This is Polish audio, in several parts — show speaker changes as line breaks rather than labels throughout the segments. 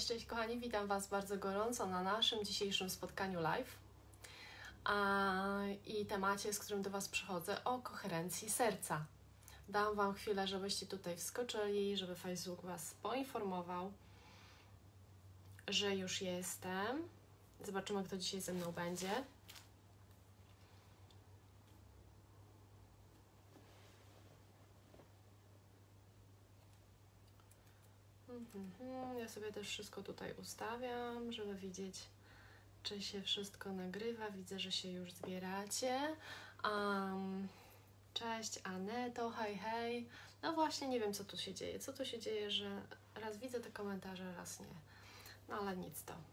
Cześć kochani, witam Was bardzo gorąco na naszym dzisiejszym spotkaniu live i temacie, z którym do Was przychodzę, o koherencji serca. Dam Wam chwilę, żebyście tutaj wskoczyli, żeby Facebook Was poinformował, że już jestem. Zobaczymy, kto dzisiaj ze mną będzie. Ja sobie też wszystko tutaj ustawiam, żeby widzieć, czy się wszystko nagrywa. Widzę, że się już zbieracie. Cześć Aneto, hej. No właśnie, nie wiem, co tu się dzieje. Co tu się dzieje, że raz widzę te komentarze, raz nie. No ale nic to.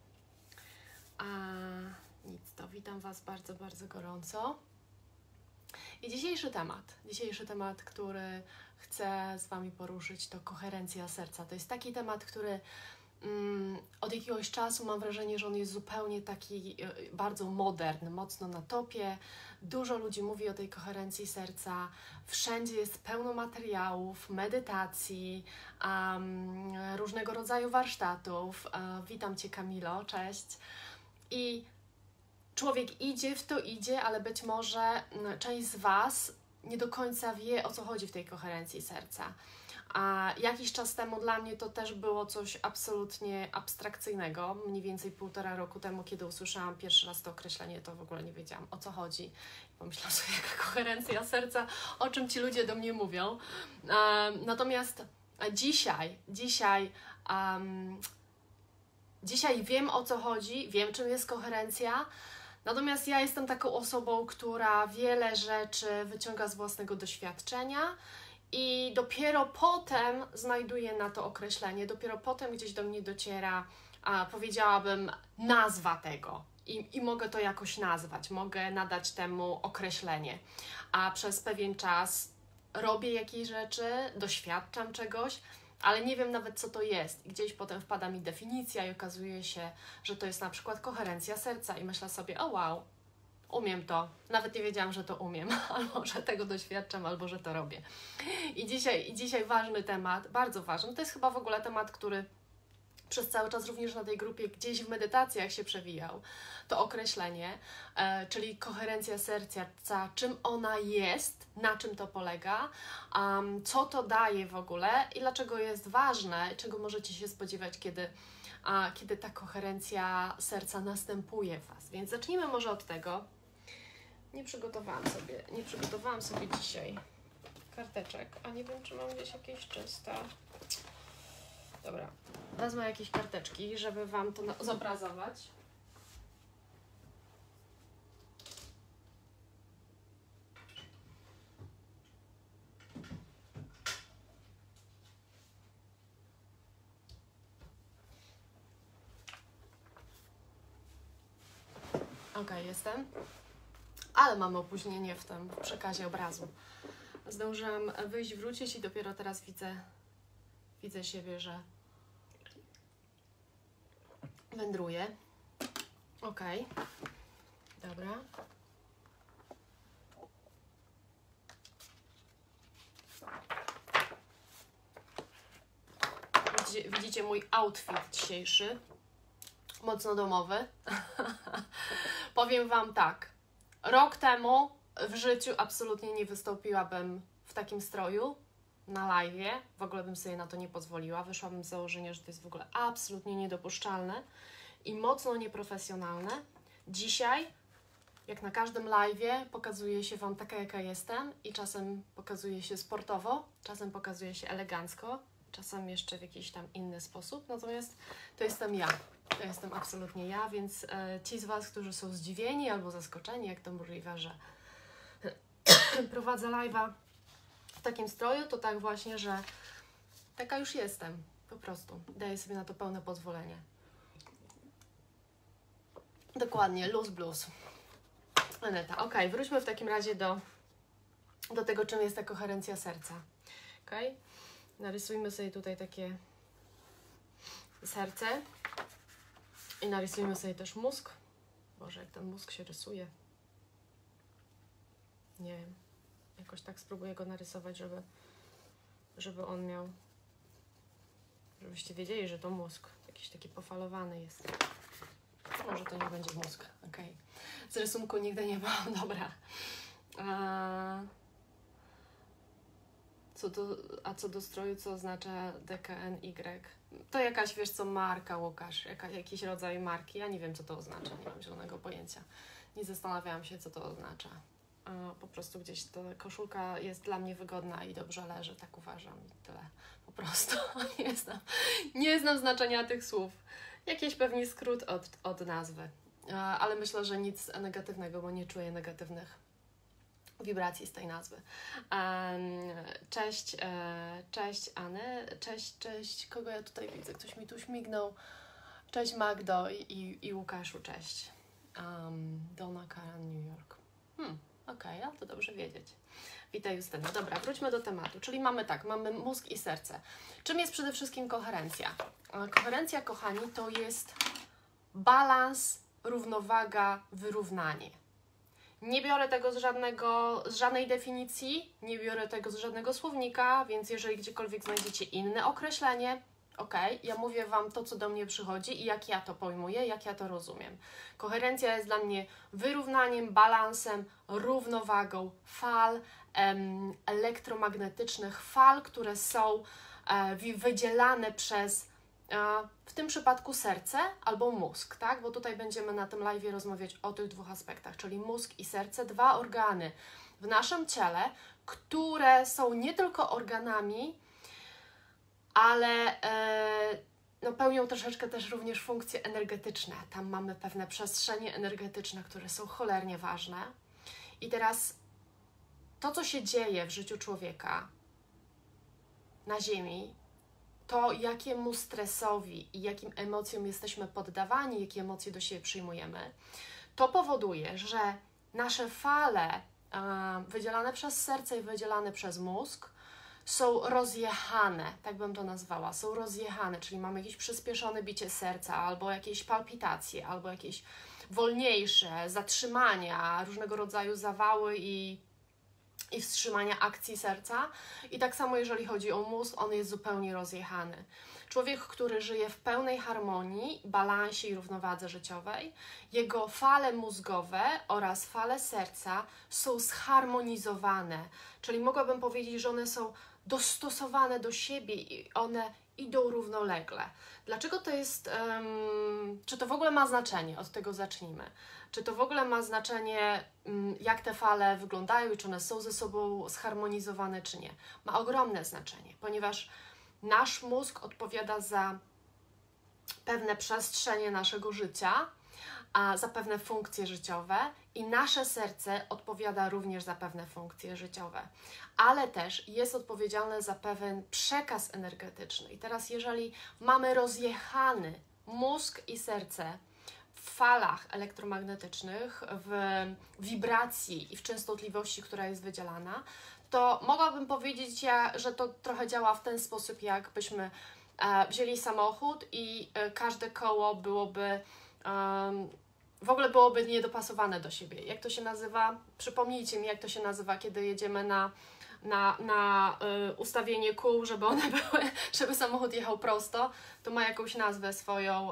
Witam Was bardzo, bardzo gorąco. I dzisiejszy temat, który chcę z Wami poruszyć, to koherencja serca. To jest taki temat, który od jakiegoś czasu mam wrażenie, że on jest zupełnie taki bardzo modern, mocno na topie. Dużo ludzi mówi o tej koherencji serca. Wszędzie jest pełno materiałów, medytacji, różnego rodzaju warsztatów. Witam Cię, Kamilo, cześć. I człowiek idzie, ale być może część z Was nie do końca wie, o co chodzi w tej koherencji serca. A jakiś czas temu dla mnie to też było coś absolutnie abstrakcyjnego. Mniej więcej 1,5 roku temu, kiedy usłyszałam pierwszy raz to określenie, to w ogóle nie wiedziałam, o co chodzi. Pomyślałam sobie, jaka koherencja serca, o czym ci ludzie do mnie mówią. Natomiast dzisiaj wiem, o co chodzi, wiem, czym jest koherencja. Natomiast ja jestem taką osobą, która wiele rzeczy wyciąga z własnego doświadczenia i dopiero potem znajduję na to określenie, dopiero potem gdzieś do mnie dociera, powiedziałabym, nazwa tego i mogę to jakoś nazwać, mogę nadać temu określenie. A przez pewien czas robię jakieś rzeczy, doświadczam czegoś, ale nie wiem nawet, co to jest. I gdzieś potem wpada mi definicja i okazuje się, że to jest na przykład koherencja serca i myślę sobie, o wow, umiem to. Nawet nie wiedziałam, że to umiem, albo że tego doświadczam, albo że to robię. I dzisiaj ważny temat, bardzo ważny, to jest chyba w ogóle temat, który przez cały czas również na tej grupie gdzieś w medytacjach się przewijał, to określenie, czyli koherencja serca, czym ona jest, na czym to polega, co to daje w ogóle i dlaczego jest ważne, czego możecie się spodziewać, kiedy ta koherencja serca następuje w Was. Więc zacznijmy może od tego. Nie przygotowałam sobie dzisiaj karteczek, a nie wiem, czy mam gdzieś jakieś czyste. Dobra, wezmę jakieś karteczki, żeby Wam to zobrazować. Okej, jestem. Ale mamy opóźnienie w przekazie obrazu. Zdążyłam wyjść, wrócić i dopiero teraz widzę siebie, że wędruję. Okej. Dobra. Widzicie mój outfit dzisiejszy. Mocno domowy. Powiem Wam tak. Rok temu w życiu absolutnie nie wystąpiłabym w takim stroju na live'ie. W ogóle bym sobie na to nie pozwoliła. Wyszłabym z założenia, że to jest w ogóle absolutnie niedopuszczalne i mocno nieprofesjonalne. Dzisiaj, jak na każdym live'ie, pokazuję się Wam taka, jaka jestem i czasem pokazuję się sportowo, czasem pokazuję się elegancko, czasem jeszcze w jakiś tam inny sposób. Natomiast to jestem ja. To jestem absolutnie ja, więc ci z Was, którzy są zdziwieni albo zaskoczeni, jak to możliwe, że prowadzę live'a w takim stroju, to tak właśnie, że taka już jestem, po prostu. Daję sobie na to pełne pozwolenie. Dokładnie, luz blues. Aneta, okej, wróćmy w takim razie do tego, czym jest ta koherencja serca. Okej? Narysujmy sobie tutaj takie serce i narysujmy sobie też mózg. Boże, jak ten mózg się rysuje. Nie wiem. Jakoś tak spróbuję go narysować, żeby on miał żebyście wiedzieli, że to mózg jakiś taki pofalowany jest. Może to nie będzie mózg, okej. Z rysunku nigdy nie mam, dobra. Co do stroju, co oznacza DKNY? To jakaś, wiesz co, marka, Łukasz, jakiś rodzaj marki. Ja nie wiem, co to oznacza, nie mam zielonego pojęcia. Nie zastanawiałam się, co to oznacza. Po prostu gdzieś ta koszulka jest dla mnie wygodna i dobrze leży, tak uważam i tyle. Po prostu nie znam znaczenia tych słów. Jakiś pewnie skrót od nazwy, ale myślę, że nic negatywnego, bo nie czuję negatywnych wibracji z tej nazwy. Cześć Any, cześć, kogo ja tutaj widzę? Ktoś mi tu śmignął. Cześć Magdo i Łukaszu, cześć. Donna Karan, New York. Okej, ale to dobrze wiedzieć. Witaj Justyna. Dobra, wróćmy do tematu. Czyli mamy mózg i serce. Czym jest przede wszystkim koherencja? Koherencja, kochani, to jest balans, równowaga, wyrównanie. Nie biorę tego z żadnej definicji, nie biorę tego z żadnego słownika, więc jeżeli gdziekolwiek znajdziecie inne określenie, ja mówię Wam to, co do mnie przychodzi i jak ja to pojmuję, jak ja to rozumiem. Koherencja jest dla mnie wyrównaniem, balansem, równowagą fal elektromagnetycznych, fal, które są wydzielane przez w tym przypadku serce albo mózg, tak? Bo tutaj będziemy na tym live'ie rozmawiać o tych dwóch aspektach, czyli mózg i serce, dwa organy w naszym ciele, które są nie tylko organami, ale pełnią troszeczkę też również funkcje energetyczne. Tam mamy pewne przestrzenie energetyczne, które są cholernie ważne. I teraz to, co się dzieje w życiu człowieka na Ziemi, to jakiemu stresowi i jakim emocjom jesteśmy poddawani, jakie emocje do siebie przyjmujemy, to powoduje, że nasze fale wydzielane przez serce i wydzielane przez mózg są rozjechane, tak bym to nazwała, są rozjechane, czyli mamy jakieś przyspieszone bicie serca, albo jakieś palpitacje, albo jakieś wolniejsze zatrzymania, różnego rodzaju zawały i wstrzymania akcji serca. I tak samo jeżeli chodzi o mózg, on jest zupełnie rozjechany. Człowiek, który żyje w pełnej harmonii, balansie i równowadze życiowej, jego fale mózgowe oraz fale serca są zharmonizowane, czyli mogłabym powiedzieć, że one są dostosowane do siebie i one idą równolegle. Dlaczego to jest, czy to w ogóle ma znaczenie? Od tego zacznijmy. Czy to w ogóle ma znaczenie, jak te fale wyglądają i czy one są ze sobą zharmonizowane, czy nie? Ma ogromne znaczenie, ponieważ nasz mózg odpowiada za pewne przestrzenie naszego życia, za pewne funkcje życiowe i nasze serce odpowiada również za pewne funkcje życiowe, ale też jest odpowiedzialne za pewien przekaz energetyczny. I teraz jeżeli mamy rozjechany mózg i serce w falach elektromagnetycznych, w wibracji i w częstotliwości, która jest wydzielana, to mogłabym powiedzieć, że to trochę działa w ten sposób, jakbyśmy wzięli samochód i każde koło byłoby w ogóle byłoby niedopasowane do siebie. Jak to się nazywa? Przypomnijcie mi, jak to się nazywa, kiedy jedziemy na ustawienie kół, żeby one były, żeby samochód jechał prosto. To ma jakąś nazwę swoją.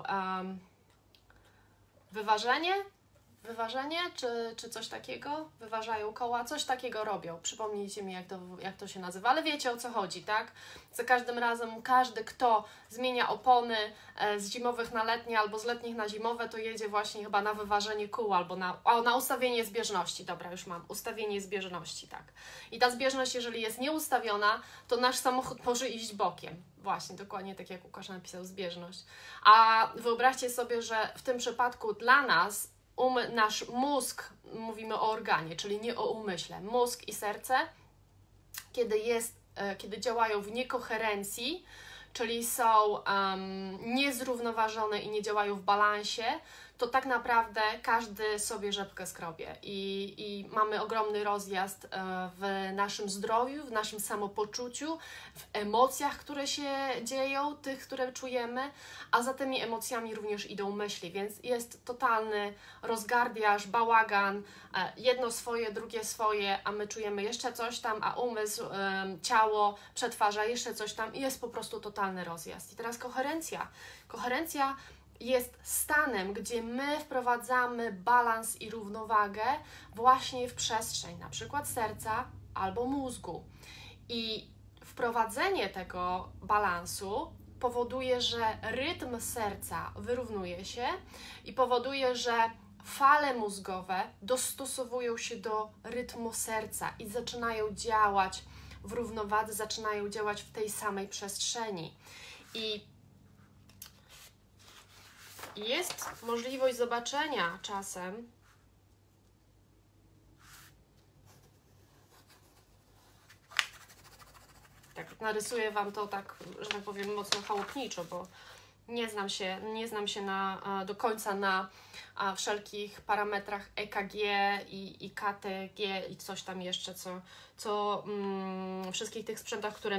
Wyważenie? Wyważenie? Czy coś takiego? Wyważają koła? Coś takiego robią. Przypomnijcie mi, jak to się nazywa. Ale wiecie, o co chodzi, tak? Za każdym razem każdy, kto zmienia opony z zimowych na letnie albo z letnich na zimowe, to jedzie właśnie chyba na wyważenie kół albo na ustawienie zbieżności. Dobra, już mam. Ustawienie zbieżności, tak. I ta zbieżność, jeżeli jest nieustawiona, to nasz samochód może iść bokiem. Właśnie, dokładnie tak jak Łukasz napisał, zbieżność. A wyobraźcie sobie, że w tym przypadku dla nas nasz mózg, mówimy o organie, czyli nie o umyśle, mózg i serce, kiedy działają w niekoherencji, czyli są niezrównoważone i nie działają w balansie, to tak naprawdę każdy sobie rzepkę skrobie i mamy ogromny rozjazd w naszym zdrowiu, w naszym samopoczuciu, w emocjach, które się dzieją, tych, które czujemy, a za tymi emocjami również idą myśli, więc jest totalny rozgardiaż, bałagan, jedno swoje, drugie swoje, a my czujemy jeszcze coś tam, a umysł, ciało przetwarza jeszcze coś tam i jest po prostu totalny rozjazd. I teraz koherencja. Koherencja jest stanem, gdzie my wprowadzamy balans i równowagę właśnie w przestrzeń, na przykład serca albo mózgu. I wprowadzenie tego balansu powoduje, że rytm serca wyrównuje się i powoduje, że fale mózgowe dostosowują się do rytmu serca i zaczynają działać w równowadze, zaczynają działać w tej samej przestrzeni. I jest możliwość zobaczenia czasem, tak narysuję Wam to tak, że tak powiem, mocno chałupniczo, bo nie znam się do końca na wszelkich parametrach EKG i KTG i coś tam jeszcze, wszystkich tych sprzętach, które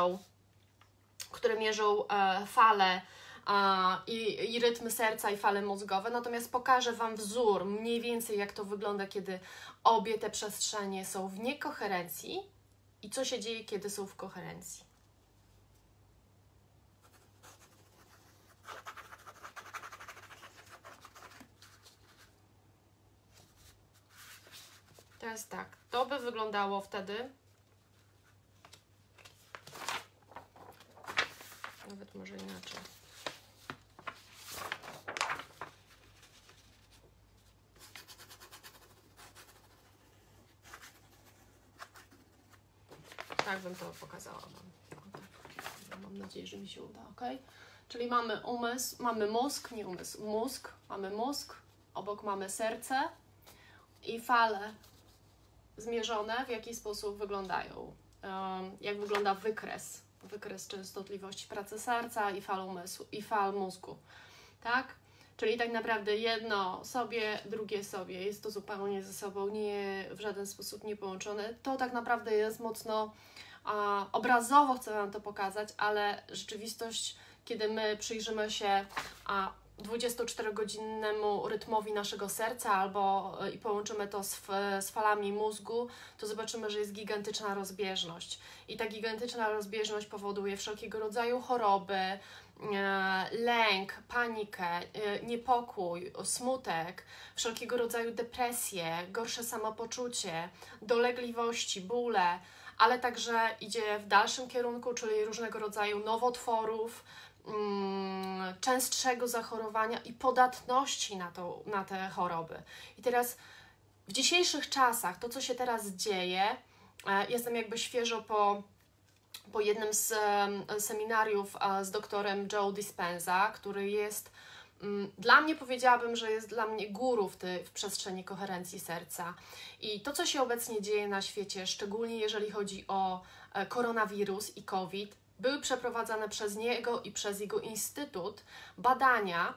mierzą fale i rytmy serca i fale mózgowe, natomiast pokażę Wam wzór, mniej więcej jak to wygląda, kiedy obie te przestrzenie są w niekoherencji i co się dzieje, kiedy są w koherencji. Teraz tak, to by wyglądało wtedy, nawet może inaczej. Tak bym to pokazała Wam. Tak. Mam nadzieję, że mi się uda, ok? Czyli mamy umysł, mamy mózg, nie umysł, mózg, mamy mózg, obok mamy serce i fale zmierzone, w jaki sposób wyglądają, jak wygląda wykres częstotliwości pracy serca i fal umysłu, i fal mózgu, tak? Czyli tak naprawdę jedno sobie, drugie sobie, jest to zupełnie ze sobą nie w żaden sposób nie połączone. To tak naprawdę jest mocno obrazowo, chcę Wam to pokazać, ale rzeczywistość, kiedy my przyjrzymy się 24-godzinnemu rytmowi naszego serca i połączymy to z falami mózgu, to zobaczymy, że jest gigantyczna rozbieżność. I ta gigantyczna rozbieżność powoduje wszelkiego rodzaju choroby, lęk, panikę, niepokój, smutek, wszelkiego rodzaju depresje, gorsze samopoczucie, dolegliwości, bóle, ale także idzie w dalszym kierunku, czyli różnego rodzaju nowotworów, częstszego zachorowania i podatności na te choroby. I teraz w dzisiejszych czasach, to co się teraz dzieje, jestem jakby świeżo po jednym z seminariów z doktorem Joe Dispenza, który jest dla mnie, powiedziałabym, że jest dla mnie guru w przestrzeni koherencji serca. I to, co się obecnie dzieje na świecie, szczególnie jeżeli chodzi o koronawirus i COVID, były przeprowadzane przez niego i przez jego instytut badania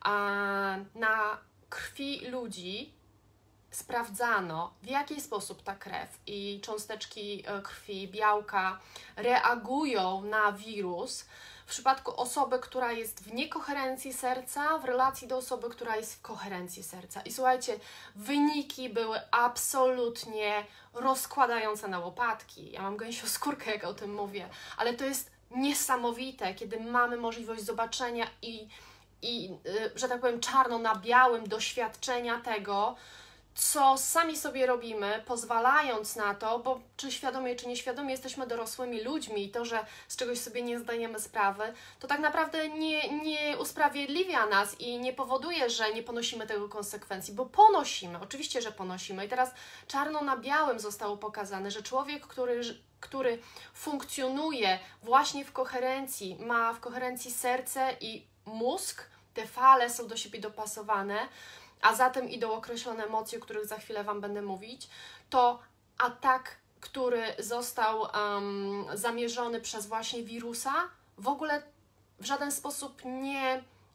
na krwi ludzi. Sprawdzano, w jaki sposób ta krew i cząsteczki krwi, białka reagują na wirus w przypadku osoby, która jest w niekoherencji serca, w relacji do osoby, która jest w koherencji serca. I słuchajcie, wyniki były absolutnie rozkładające na łopatki. Ja mam gęsią skórkę, jak o tym mówię, ale to jest niesamowite, kiedy mamy możliwość zobaczenia i że tak powiem, czarno na białym doświadczenia tego, co sami sobie robimy, pozwalając na to, bo czy świadomie, czy nieświadomie jesteśmy dorosłymi ludźmi i to, że z czegoś sobie nie zdajemy sprawy, to tak naprawdę nie usprawiedliwia nas i nie powoduje, że nie ponosimy tego konsekwencji, bo ponosimy, oczywiście, że ponosimy. I teraz czarno na białym zostało pokazane, że człowiek, który funkcjonuje właśnie w koherencji, ma w koherencji serce i mózg, te fale są do siebie dopasowane, a zatem idą określone emocje, o których za chwilę Wam będę mówić, to atak, który został zamierzony przez właśnie wirusa, w ogóle w żaden sposób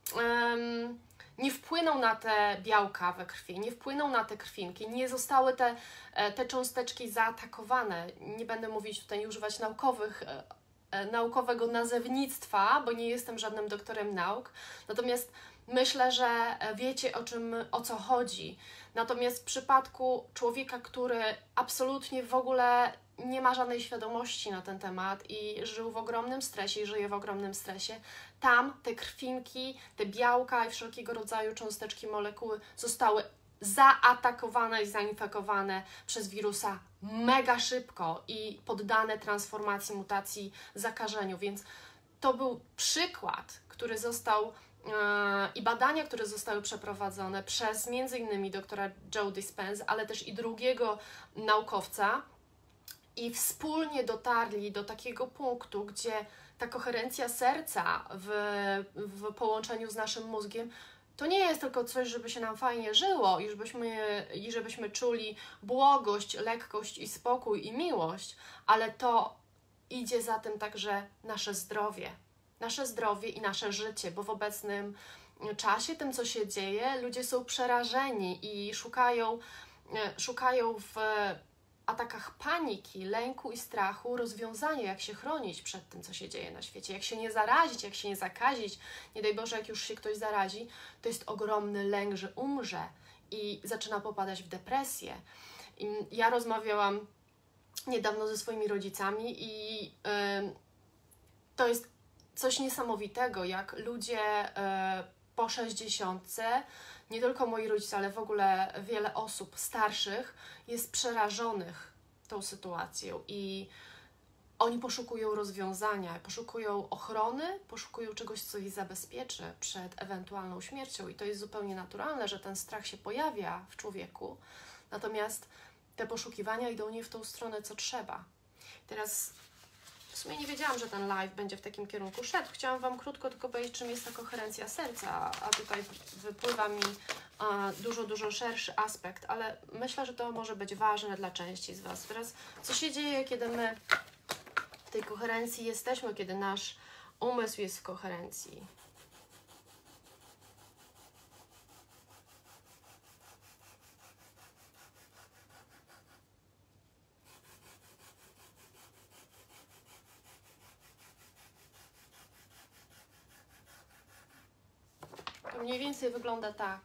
nie wpłyną na te białka we krwi, nie wpłyną na te krwinki, nie zostały te cząsteczki zaatakowane. Nie będę mówić tutaj, nie używać naukowego nazewnictwa, bo nie jestem żadnym doktorem nauk. Natomiast myślę, że wiecie, o co chodzi. Natomiast w przypadku człowieka, który absolutnie w ogóle nie ma żadnej świadomości na ten temat i żył w ogromnym stresie i żyje w ogromnym stresie, tam te krwinki, te białka i wszelkiego rodzaju cząsteczki, molekuły zostały zaatakowane i zainfekowane przez wirusa mega szybko i poddane transformacji, mutacji, zakażeniu. Więc to był przykład, który został i badania, które zostały przeprowadzone przez m.in. doktora Joe Dispenza, ale też i drugiego naukowca, i wspólnie dotarli do takiego punktu, gdzie ta koherencja serca w połączeniu z naszym mózgiem to nie jest tylko coś, żeby się nam fajnie żyło i żebyśmy czuli błogość, lekkość i spokój i miłość, ale to idzie za tym także nasze zdrowie i nasze życie, bo w obecnym czasie, tym co się dzieje, ludzie są przerażeni i szukają w atakach paniki, lęku i strachu rozwiązania, jak się chronić przed tym, co się dzieje na świecie, jak się nie zarazić, jak się nie zakazić. Nie daj Boże, jak już się ktoś zarazi, to jest ogromny lęk, że umrze i zaczyna popadać w depresję. I ja rozmawiałam niedawno ze swoimi rodzicami i to jest coś niesamowitego, jak ludzie po 60, nie tylko moi rodzice, ale w ogóle wiele osób starszych jest przerażonych tą sytuacją i oni poszukują rozwiązania, poszukują ochrony, poszukują czegoś, co ich zabezpieczy przed ewentualną śmiercią i to jest zupełnie naturalne, że ten strach się pojawia w człowieku, natomiast te poszukiwania idą nie w tą stronę, co trzeba. Teraz w sumie nie wiedziałam, że ten live będzie w takim kierunku szedł. Chciałam Wam krótko tylko powiedzieć, czym jest ta koherencja serca, a tutaj wypływa mi dużo szerszy aspekt, ale myślę, że to może być ważne dla części z Was. Teraz, co się dzieje, kiedy my w tej koherencji jesteśmy, kiedy nasz umysł jest w koherencji? To mniej więcej wygląda tak.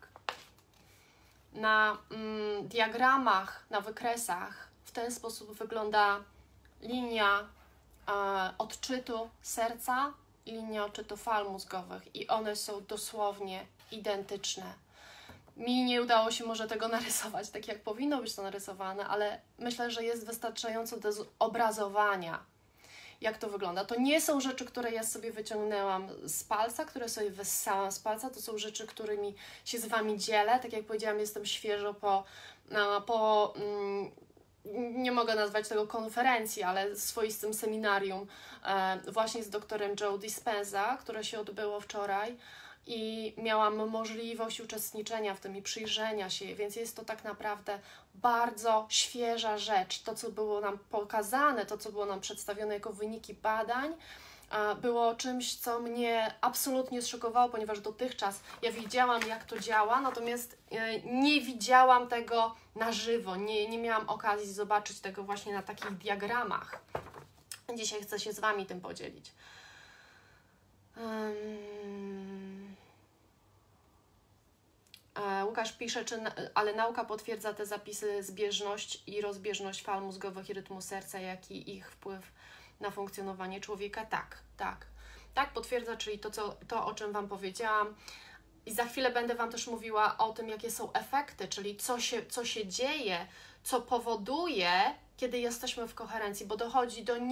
Na diagramach, na wykresach w ten sposób wygląda linia odczytu serca i linia odczytu fal mózgowych i one są dosłownie identyczne. Mi nie udało się może tego narysować tak, jak powinno być to narysowane, ale myślę, że jest wystarczająco do zobrazowania, jak to wygląda. To nie są rzeczy, które ja sobie wyciągnęłam z palca, które sobie wyssałam z palca, to są rzeczy, którymi się z Wami dzielę. Tak jak powiedziałam, jestem świeżo po nie mogę nazwać tego konferencji, ale swoistym seminarium właśnie z doktorem Joe Dispenza, które się odbyło wczoraj i miałam możliwość uczestniczenia w tym i przyjrzenia się, więc jest to tak naprawdę bardzo świeża rzecz. To, co było nam pokazane, to, co było nam przedstawione jako wyniki badań, było czymś, co mnie absolutnie zszokowało, ponieważ dotychczas ja wiedziałam, jak to działa, natomiast nie widziałam tego na żywo, nie miałam okazji zobaczyć tego właśnie na takich diagramach. Dzisiaj chcę się z Wami tym podzielić. Łukasz pisze, ale nauka potwierdza te zapisy, zbieżność i rozbieżność fal mózgowych i rytmu serca, jak i ich wpływ na funkcjonowanie człowieka? Tak, potwierdza, czyli to, o czym Wam powiedziałam. I za chwilę będę Wam też mówiła o tym, jakie są efekty, czyli co się dzieje, co powoduje, kiedy jesteśmy w koherencji, bo dochodzi do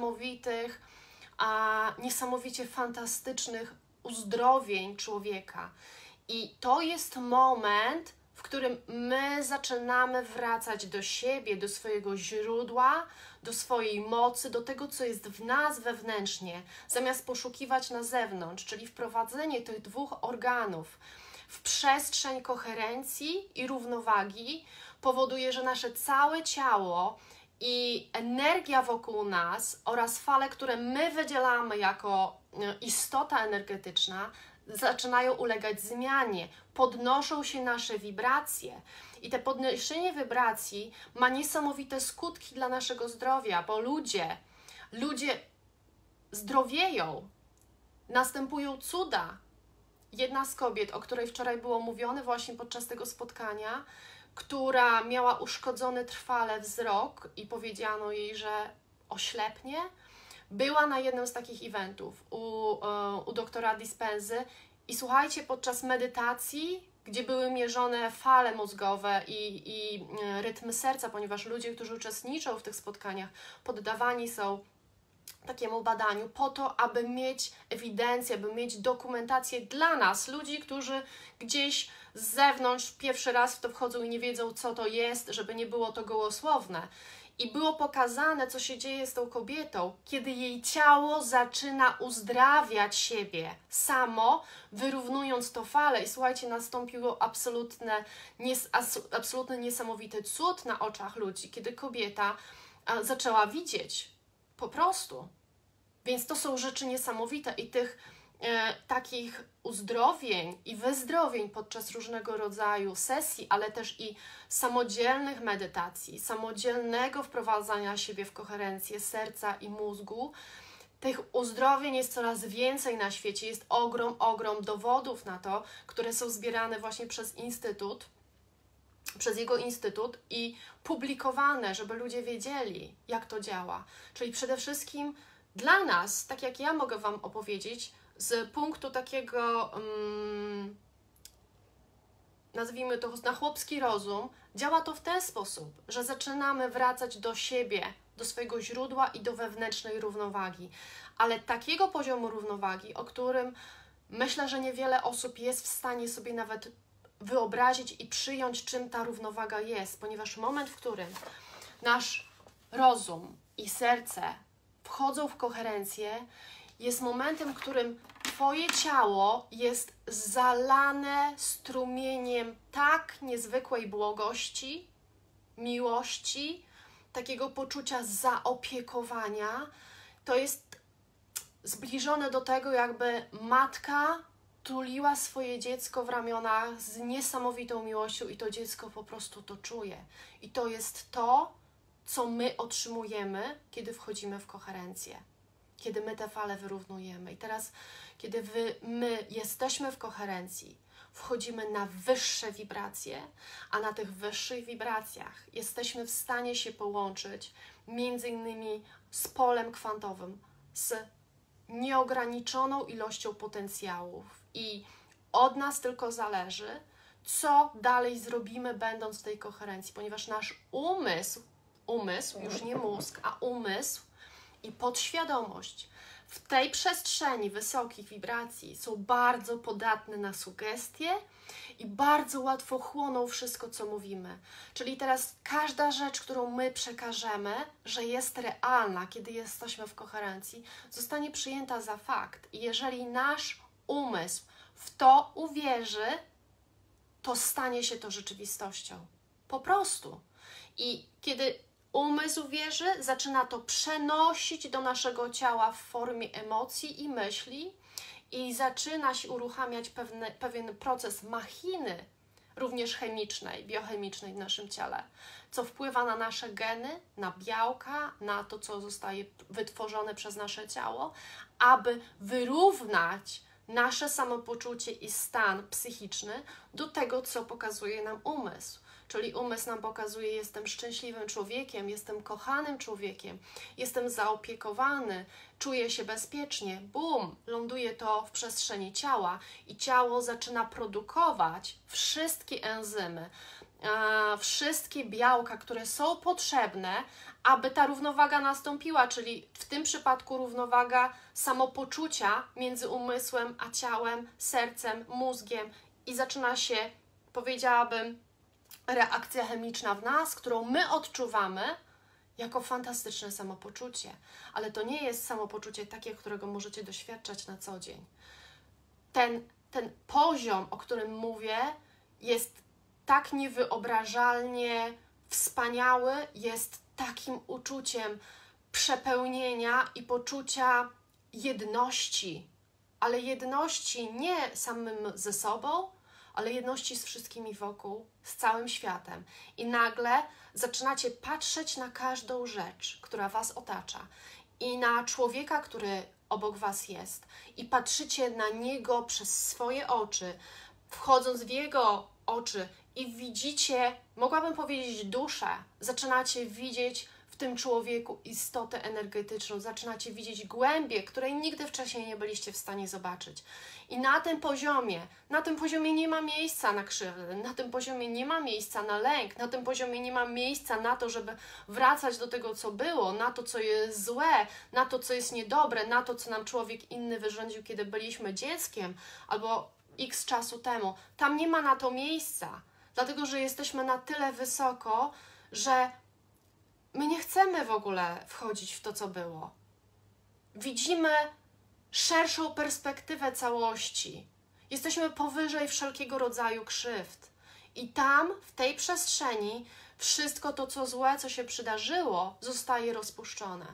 niesamowicie fantastycznych uzdrowień człowieka. I to jest moment, w którym my zaczynamy wracać do siebie, do swojego źródła, do swojej mocy, do tego, co jest w nas wewnętrznie, zamiast poszukiwać na zewnątrz, czyli wprowadzenie tych dwóch organów w przestrzeń koherencji i równowagi powoduje, że nasze całe ciało i energia wokół nas oraz fale, które my wydzielamy jako istota energetyczna, zaczynają ulegać zmianie, podnoszą się nasze wibracje. I te podnoszenie wibracji ma niesamowite skutki dla naszego zdrowia, bo ludzie zdrowieją, następują cuda. Jedna z kobiet, o której wczoraj było mówione właśnie podczas tego spotkania, która miała uszkodzony trwale wzrok i powiedziano jej, że oślepnie, była na jednym z takich eventów u doktora Dispensy i słuchajcie, podczas medytacji, gdzie były mierzone fale mózgowe i rytmy serca, ponieważ ludzie, którzy uczestniczą w tych spotkaniach, poddawani są takiemu badaniu po to, aby mieć ewidencję, aby mieć dokumentację dla nas, ludzi, którzy gdzieś z zewnątrz pierwszy raz w to wchodzą i nie wiedzą, co to jest, żeby nie było to gołosłowne. I było pokazane, co się dzieje z tą kobietą, kiedy jej ciało zaczyna uzdrawiać siebie samo, wyrównując to fale. I słuchajcie, nastąpił absolutny niesamowity cud na oczach ludzi, kiedy kobieta zaczęła widzieć po prostu. Więc to są rzeczy niesamowite i tych takich uzdrowień i wyzdrowień podczas różnego rodzaju sesji, ale też i samodzielnych medytacji, samodzielnego wprowadzania siebie w koherencję serca i mózgu. Tych uzdrowień jest coraz więcej na świecie, jest ogrom dowodów na to, które są zbierane właśnie przez jego instytut i publikowane, żeby ludzie wiedzieli, jak to działa. Czyli przede wszystkim dla nas, tak jak ja mogę Wam opowiedzieć, z punktu takiego, nazwijmy to na chłopski rozum, działa to w ten sposób, że zaczynamy wracać do siebie, do swojego źródła i do wewnętrznej równowagi. Ale takiego poziomu równowagi, o którym myślę, że niewiele osób jest w stanie sobie nawet wyobrazić i przyjąć, czym ta równowaga jest, ponieważ moment, w którym nasz rozum i serce wchodzą w koherencję, jest momentem, w którym Twoje ciało jest zalane strumieniem tak niezwykłej błogości, miłości, takiego poczucia zaopiekowania. To jest zbliżone do tego, jakby matka tuliła swoje dziecko w ramionach z niesamowitą miłością i to dziecko po prostu to czuje. I to jest to, co my otrzymujemy, kiedy wchodzimy w koherencję, kiedy my te fale wyrównujemy. I teraz, kiedy my jesteśmy w koherencji, wchodzimy na wyższe wibracje, a na tych wyższych wibracjach jesteśmy w stanie się połączyć między innymi z polem kwantowym, z nieograniczoną ilością potencjałów i od nas tylko zależy, co dalej zrobimy, będąc w tej koherencji, ponieważ nasz umysł, już nie mózg, a umysł i podświadomość w tej przestrzeni wysokich wibracji są bardzo podatne na sugestie i bardzo łatwo chłoną wszystko, co mówimy. Czyli teraz każda rzecz, którą my przekażemy, że jest realna, kiedy jesteśmy w koherencji, zostanie przyjęta za fakt. I jeżeli nasz umysł w to uwierzy, to stanie się to rzeczywistością. Po prostu. I kiedy umysł wierzy, zaczyna to przenosić do naszego ciała w formie emocji i myśli i zaczyna się uruchamiać pewien proces machiny, również chemicznej, biochemicznej w naszym ciele, co wpływa na nasze geny, na białka, na to, co zostaje wytworzone przez nasze ciało, aby wyrównać nasze samopoczucie i stan psychiczny do tego, co pokazuje nam umysł. Czyli umysł nam pokazuje, jestem szczęśliwym człowiekiem, jestem kochanym człowiekiem, jestem zaopiekowany, czuję się bezpiecznie. Bum! Ląduje to w przestrzeni ciała i ciało zaczyna produkować wszystkie enzymy, wszystkie białka, które są potrzebne, aby ta równowaga nastąpiła, czyli w tym przypadku równowaga samopoczucia między umysłem a ciałem, sercem, mózgiem i zaczyna się, powiedziałabym, reakcja chemiczna w nas, którą my odczuwamy jako fantastyczne samopoczucie. Ale to nie jest samopoczucie takie, którego możecie doświadczać na co dzień. Ten poziom, o którym mówię, jest tak niewyobrażalnie wspaniały, jest takim uczuciem przepełnienia i poczucia jedności, ale jedności nie samym ze sobą, ale jedności z wszystkimi wokół, z całym światem. I nagle zaczynacie patrzeć na każdą rzecz, która was otacza i na człowieka, który obok was jest. I patrzycie na niego przez swoje oczy, wchodząc w jego oczy i widzicie, mogłabym powiedzieć, duszę. Zaczynacie widzieć w tym człowieku istotę energetyczną, zaczynacie widzieć głębię, której nigdy wcześniej nie byliście w stanie zobaczyć. I na tym poziomie nie ma miejsca na krzywdę, na tym poziomie nie ma miejsca na lęk, na tym poziomie nie ma miejsca na to, żeby wracać do tego, co było, na to, co jest złe, na to, co jest niedobre, na to, co nam człowiek inny wyrządził, kiedy byliśmy dzieckiem, albo x czasu temu. Tam nie ma na to miejsca, dlatego, że jesteśmy na tyle wysoko, że my nie chcemy w ogóle wchodzić w to, co było. Widzimy szerszą perspektywę całości. Jesteśmy powyżej wszelkiego rodzaju krzywd. I tam, w tej przestrzeni, wszystko to, co złe, co się przydarzyło, zostaje rozpuszczone.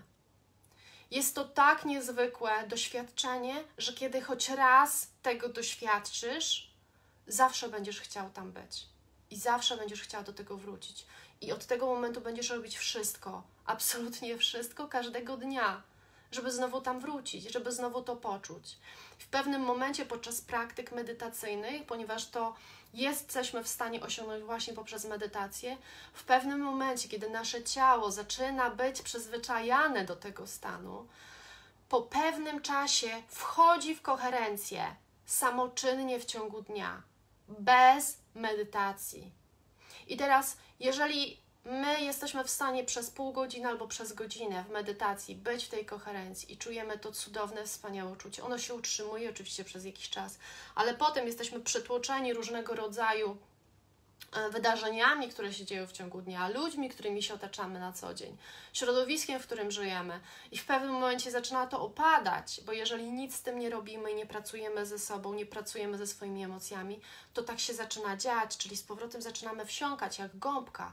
Jest to tak niezwykłe doświadczenie, że kiedy choć raz tego doświadczysz, zawsze będziesz chciał tam być. I zawsze będziesz chciał do tego wrócić. I od tego momentu będziesz robić wszystko, absolutnie wszystko, każdego dnia, żeby znowu tam wrócić, żeby znowu to poczuć. W pewnym momencie podczas praktyk medytacyjnych, ponieważ to jesteśmy w stanie osiągnąć właśnie poprzez medytację, w pewnym momencie, kiedy nasze ciało zaczyna być przyzwyczajane do tego stanu, po pewnym czasie wchodzi w koherencję samoczynnie w ciągu dnia, bez medytacji. I teraz, jeżeli my jesteśmy w stanie przez pół godziny albo przez godzinę w medytacji być w tej koherencji i czujemy to cudowne, wspaniałe uczucie, ono się utrzymuje oczywiście przez jakiś czas, ale potem jesteśmy przytłoczeni różnego rodzaju wydarzeniami, które się dzieją w ciągu dnia, ludźmi, którymi się otaczamy na co dzień, środowiskiem, w którym żyjemy i w pewnym momencie zaczyna to opadać, bo jeżeli nic z tym nie robimy i nie pracujemy ze sobą, nie pracujemy ze swoimi emocjami, to tak się zaczyna dziać, czyli z powrotem zaczynamy wsiąkać jak gąbka,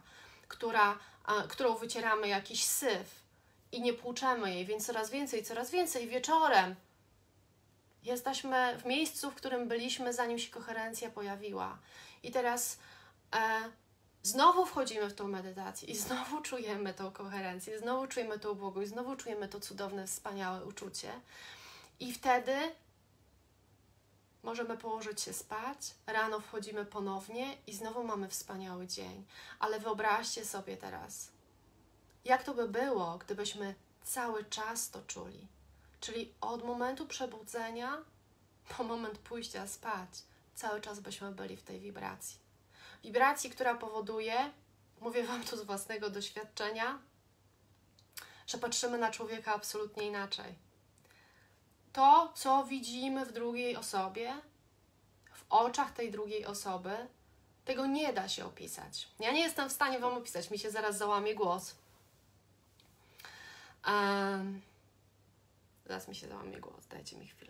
którą wycieramy jakiś syf i nie płuczemy jej, więc coraz więcej wieczorem jesteśmy w miejscu, w którym byliśmy, zanim się koherencja pojawiła. I teraz znowu wchodzimy w tą medytację i znowu czujemy tą koherencję, znowu czujemy tą błogość, znowu czujemy to cudowne, wspaniałe uczucie. I wtedy możemy położyć się spać, rano wchodzimy ponownie i znowu mamy wspaniały dzień. Ale wyobraźcie sobie teraz, jak to by było, gdybyśmy cały czas to czuli. Czyli od momentu przebudzenia po moment pójścia spać, cały czas byśmy byli w tej wibracji. Wibracji, która powoduje, mówię Wam to z własnego doświadczenia, że patrzymy na człowieka absolutnie inaczej. To, co widzimy w drugiej osobie, w oczach tej drugiej osoby, tego nie da się opisać. Ja nie jestem w stanie Wam opisać, mi się zaraz załamie głos. Zaraz mi się załamie głos, dajcie mi chwilę.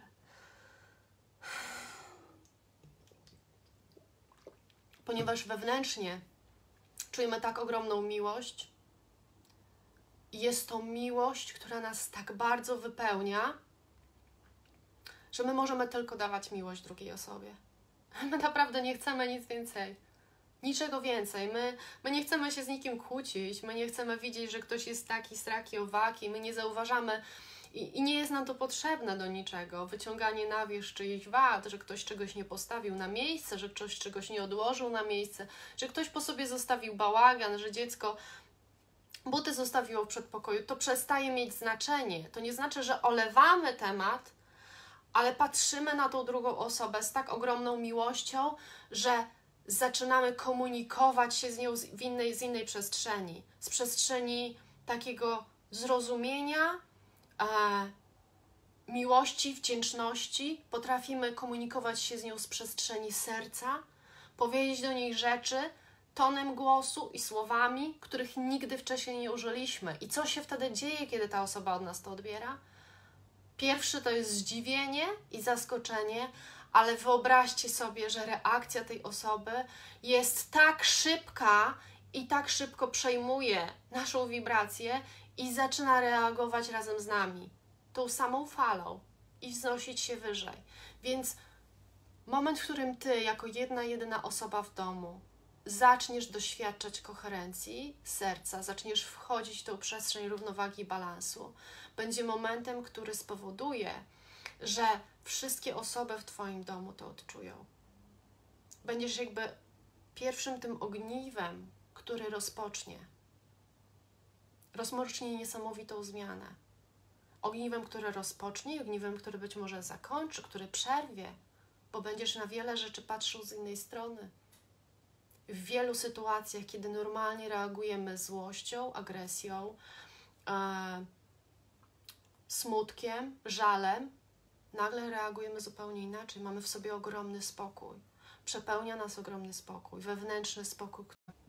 Ponieważ wewnętrznie czujemy tak ogromną miłość, jest to miłość, która nas tak bardzo wypełnia, że my możemy tylko dawać miłość drugiej osobie. My naprawdę nie chcemy nic więcej. Niczego więcej. My nie chcemy się z nikim kłócić, my nie chcemy widzieć, że ktoś jest taki, sraki, owaki, my nie zauważamy i nie jest nam to potrzebne do niczego. Wyciąganie na wierzch czyichś wad, że ktoś czegoś nie postawił na miejsce, że ktoś czegoś nie odłożył na miejsce, że ktoś po sobie zostawił bałagan, że dziecko buty zostawiło w przedpokoju, to przestaje mieć znaczenie. To nie znaczy, że olewamy temat, ale patrzymy na tą drugą osobę z tak ogromną miłością, że zaczynamy komunikować się z nią z innej przestrzeni. Z przestrzeni takiego zrozumienia, miłości, wdzięczności. Potrafimy komunikować się z nią z przestrzeni serca, powiedzieć do niej rzeczy tonem głosu i słowami, których nigdy wcześniej nie użyliśmy. I co się wtedy dzieje, kiedy ta osoba od nas to odbiera? Pierwszy to jest zdziwienie i zaskoczenie, ale wyobraźcie sobie, że reakcja tej osoby jest tak szybka i tak szybko przejmuje naszą wibrację i zaczyna reagować razem z nami, tą samą falą. i wznosić się wyżej. Więc moment, w którym ty, jako jedyna osoba w domu, zaczniesz doświadczać koherencji serca, zaczniesz wchodzić w tą przestrzeń równowagi i balansu, będzie momentem, który spowoduje, że wszystkie osoby w twoim domu to odczują. Będziesz jakby pierwszym tym ogniwem, który rozpocznie niesamowitą zmianę. Ogniwem, które rozpocznie, ogniwem, który być może zakończy, który przerwie, bo będziesz na wiele rzeczy patrzył z innej strony. W wielu sytuacjach, kiedy normalnie reagujemy złością, agresją, smutkiem, żalem, nagle reagujemy zupełnie inaczej. Mamy w sobie ogromny spokój. Przepełnia nas ogromny spokój, wewnętrzny spokój.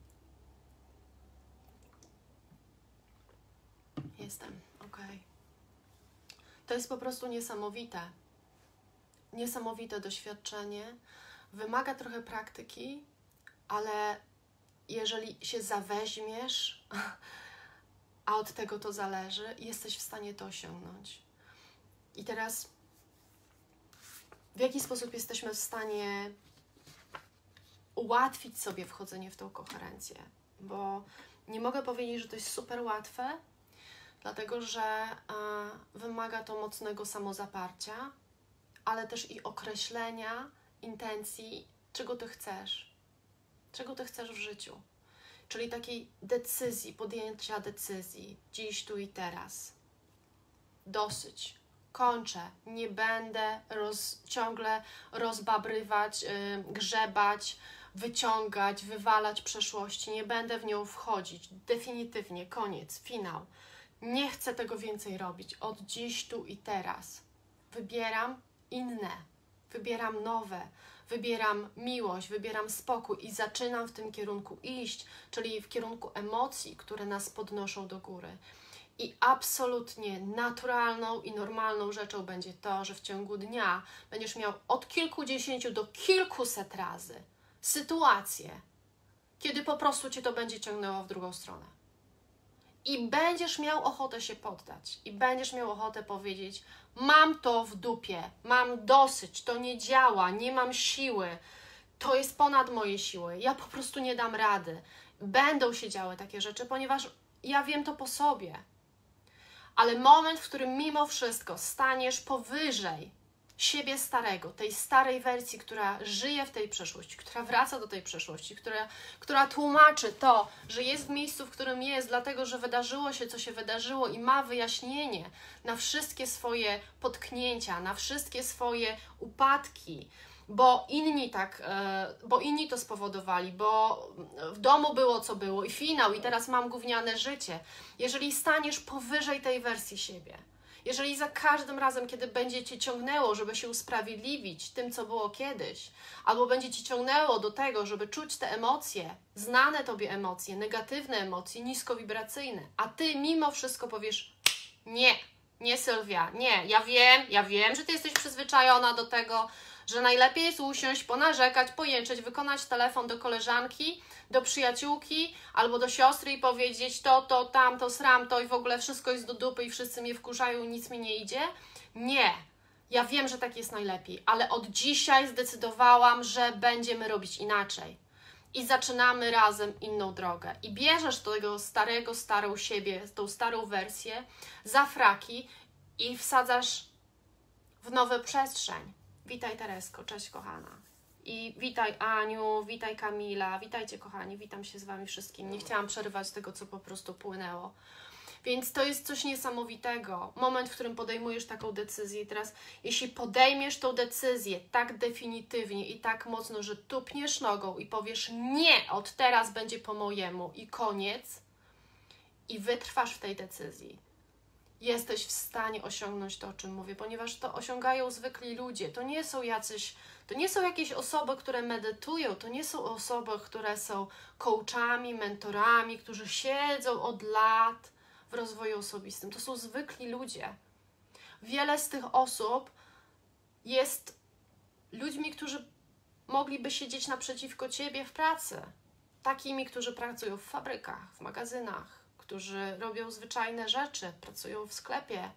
Jestem, okej. To jest po prostu niesamowite. Niesamowite doświadczenie. Wymaga trochę praktyki, ale jeżeli się zaweźmiesz, a od tego to zależy, jesteś w stanie to osiągnąć. I teraz w jaki sposób jesteśmy w stanie ułatwić sobie wchodzenie w tą koherencję? Bo nie mogę powiedzieć, że to jest super łatwe, dlatego że wymaga to mocnego samozaparcia, ale też i określenia intencji, czego ty chcesz. Czego ty chcesz w życiu. Czyli takiej decyzji, podjęcia decyzji, dziś, tu i teraz. Dosyć. Kończę. Nie będę ciągle rozbabrywać, grzebać, wyciągać, wywalać przeszłości. Nie będę w nią wchodzić. Definitywnie. Koniec. Finał. Nie chcę tego więcej robić. Od dziś, tu i teraz. Wybieram inne. Wybieram nowe. Wybieram miłość, wybieram spokój i zaczynam w tym kierunku iść, czyli w kierunku emocji, które nas podnoszą do góry. I absolutnie naturalną i normalną rzeczą będzie to, że w ciągu dnia będziesz miał od kilkudziesięciu do kilkuset razy sytuacje, kiedy po prostu cię to będzie ciągnęło w drugą stronę. I będziesz miał ochotę się poddać. I będziesz miał ochotę powiedzieć: mam to w dupie, mam dosyć, to nie działa, nie mam siły, to jest ponad moje siły, ja po prostu nie dam rady. Będą się działy takie rzeczy, ponieważ ja wiem to po sobie. Ale moment, w którym mimo wszystko staniesz powyżej siebie starego, tej starej wersji, która żyje w tej przeszłości, która wraca do tej przeszłości, która tłumaczy to, że jest w miejscu, w którym jest, dlatego że wydarzyło się, co się wydarzyło i ma wyjaśnienie na wszystkie swoje potknięcia, na wszystkie swoje upadki, bo inni to spowodowali, bo w domu było, co było i finał, i teraz mam gówniane życie. Jeżeli staniesz powyżej tej wersji siebie, jeżeli za każdym razem, kiedy będzie cię ciągnęło, żeby się usprawiedliwić tym, co było kiedyś, albo będzie cię ciągnęło do tego, żeby czuć te emocje, znane tobie emocje, negatywne emocje, niskowibracyjne, a ty mimo wszystko powiesz: nie Sylwia, nie, ja wiem, że ty jesteś przyzwyczajona do tego, że najlepiej jest usiąść, ponarzekać, pojęczeć, wykonać telefon do koleżanki, do przyjaciółki albo do siostry i powiedzieć to, tamto, sram to i w ogóle wszystko jest do dupy i wszyscy mnie wkurzają i nic mi nie idzie. Nie, ja wiem, że tak jest najlepiej, ale od dzisiaj zdecydowałam, że będziemy robić inaczej. I zaczynamy razem inną drogę. I bierzesz tego starą siebie, tą starą wersję za fraki i wsadzasz w nową przestrzeń. Witaj Teresko, cześć kochana. I witaj Aniu, witaj Kamila, witajcie kochani, witam się z wami wszystkimi. Nie chciałam przerywać tego, co po prostu płynęło. Więc to jest coś niesamowitego. Moment, w którym podejmujesz taką decyzję. I teraz, jeśli podejmiesz tą decyzję tak definitywnie i tak mocno, że tupniesz nogą i powiesz: nie, od teraz będzie po mojemu i koniec, i wytrwasz w tej decyzji, jesteś w stanie osiągnąć to, o czym mówię, ponieważ to osiągają zwykli ludzie. To nie są jakieś osoby, które medytują, to nie są osoby, które są coachami, mentorami, którzy siedzą od lat w rozwoju osobistym. To są zwykli ludzie. Wiele z tych osób jest ludźmi, którzy mogliby siedzieć naprzeciwko ciebie w pracy. Takimi, którzy pracują w fabrykach, w magazynach, którzy robią zwyczajne rzeczy, pracują w sklepie,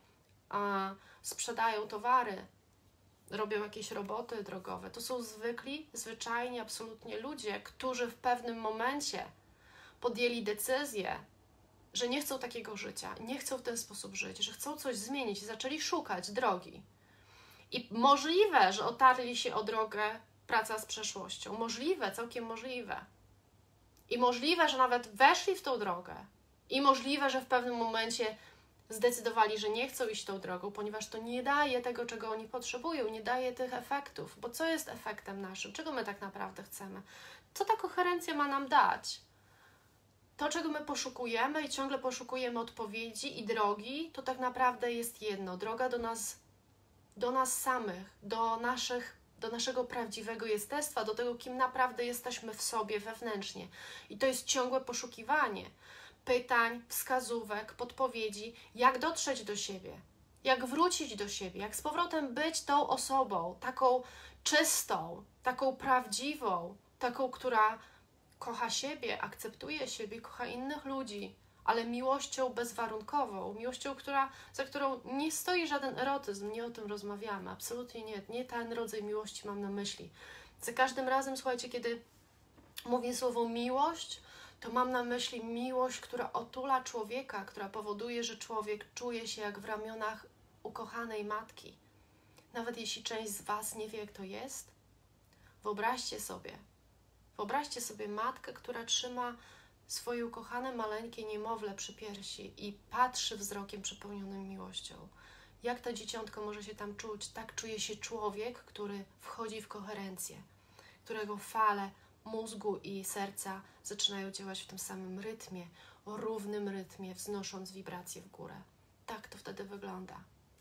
sprzedają towary, robią jakieś roboty drogowe. To są zwykli, zwyczajni, absolutnie ludzie, którzy w pewnym momencie podjęli decyzję, że nie chcą takiego życia, nie chcą w ten sposób żyć, że chcą coś zmienić i zaczęli szukać drogi. I możliwe, że otarli się o drogę praca z przeszłością. Możliwe, całkiem możliwe. I możliwe, że nawet weszli w tą drogę. I możliwe, że w pewnym momencie zdecydowali, że nie chcą iść tą drogą, ponieważ to nie daje tego, czego oni potrzebują, nie daje tych efektów. Bo co jest efektem naszym? Czego my tak naprawdę chcemy? Co ta koherencja ma nam dać? To, czego my poszukujemy i ciągle poszukujemy odpowiedzi i drogi, to tak naprawdę jest jedno. Droga do nas samych, do naszego prawdziwego jestestwa, do tego, kim naprawdę jesteśmy w sobie wewnętrznie. I to jest ciągłe poszukiwanie pytań, wskazówek, podpowiedzi, jak dotrzeć do siebie, jak wrócić do siebie, jak z powrotem być tą osobą, taką czystą, taką prawdziwą, taką, która kocha siebie, akceptuje siebie, kocha innych ludzi, ale miłością bezwarunkową, miłością, za którą nie stoi żaden erotyzm, nie o tym rozmawiamy, absolutnie nie ten rodzaj miłości mam na myśli. Za każdym razem, słuchajcie, kiedy mówię słowo miłość, to mam na myśli miłość, która otula człowieka, która powoduje, że człowiek czuje się jak w ramionach ukochanej matki. Nawet jeśli część z Was nie wie, jak to jest, wyobraźcie sobie matkę, która trzyma swoje ukochane, maleńkie niemowlę przy piersi i patrzy wzrokiem przepełnionym miłością. Jak to dzieciątko może się tam czuć? Tak czuje się człowiek, który wchodzi w koherencję, którego fale mózgu i serca zaczynają działać w tym samym rytmie, o równym rytmie, wznosząc wibracje w górę. Tak to wtedy wygląda.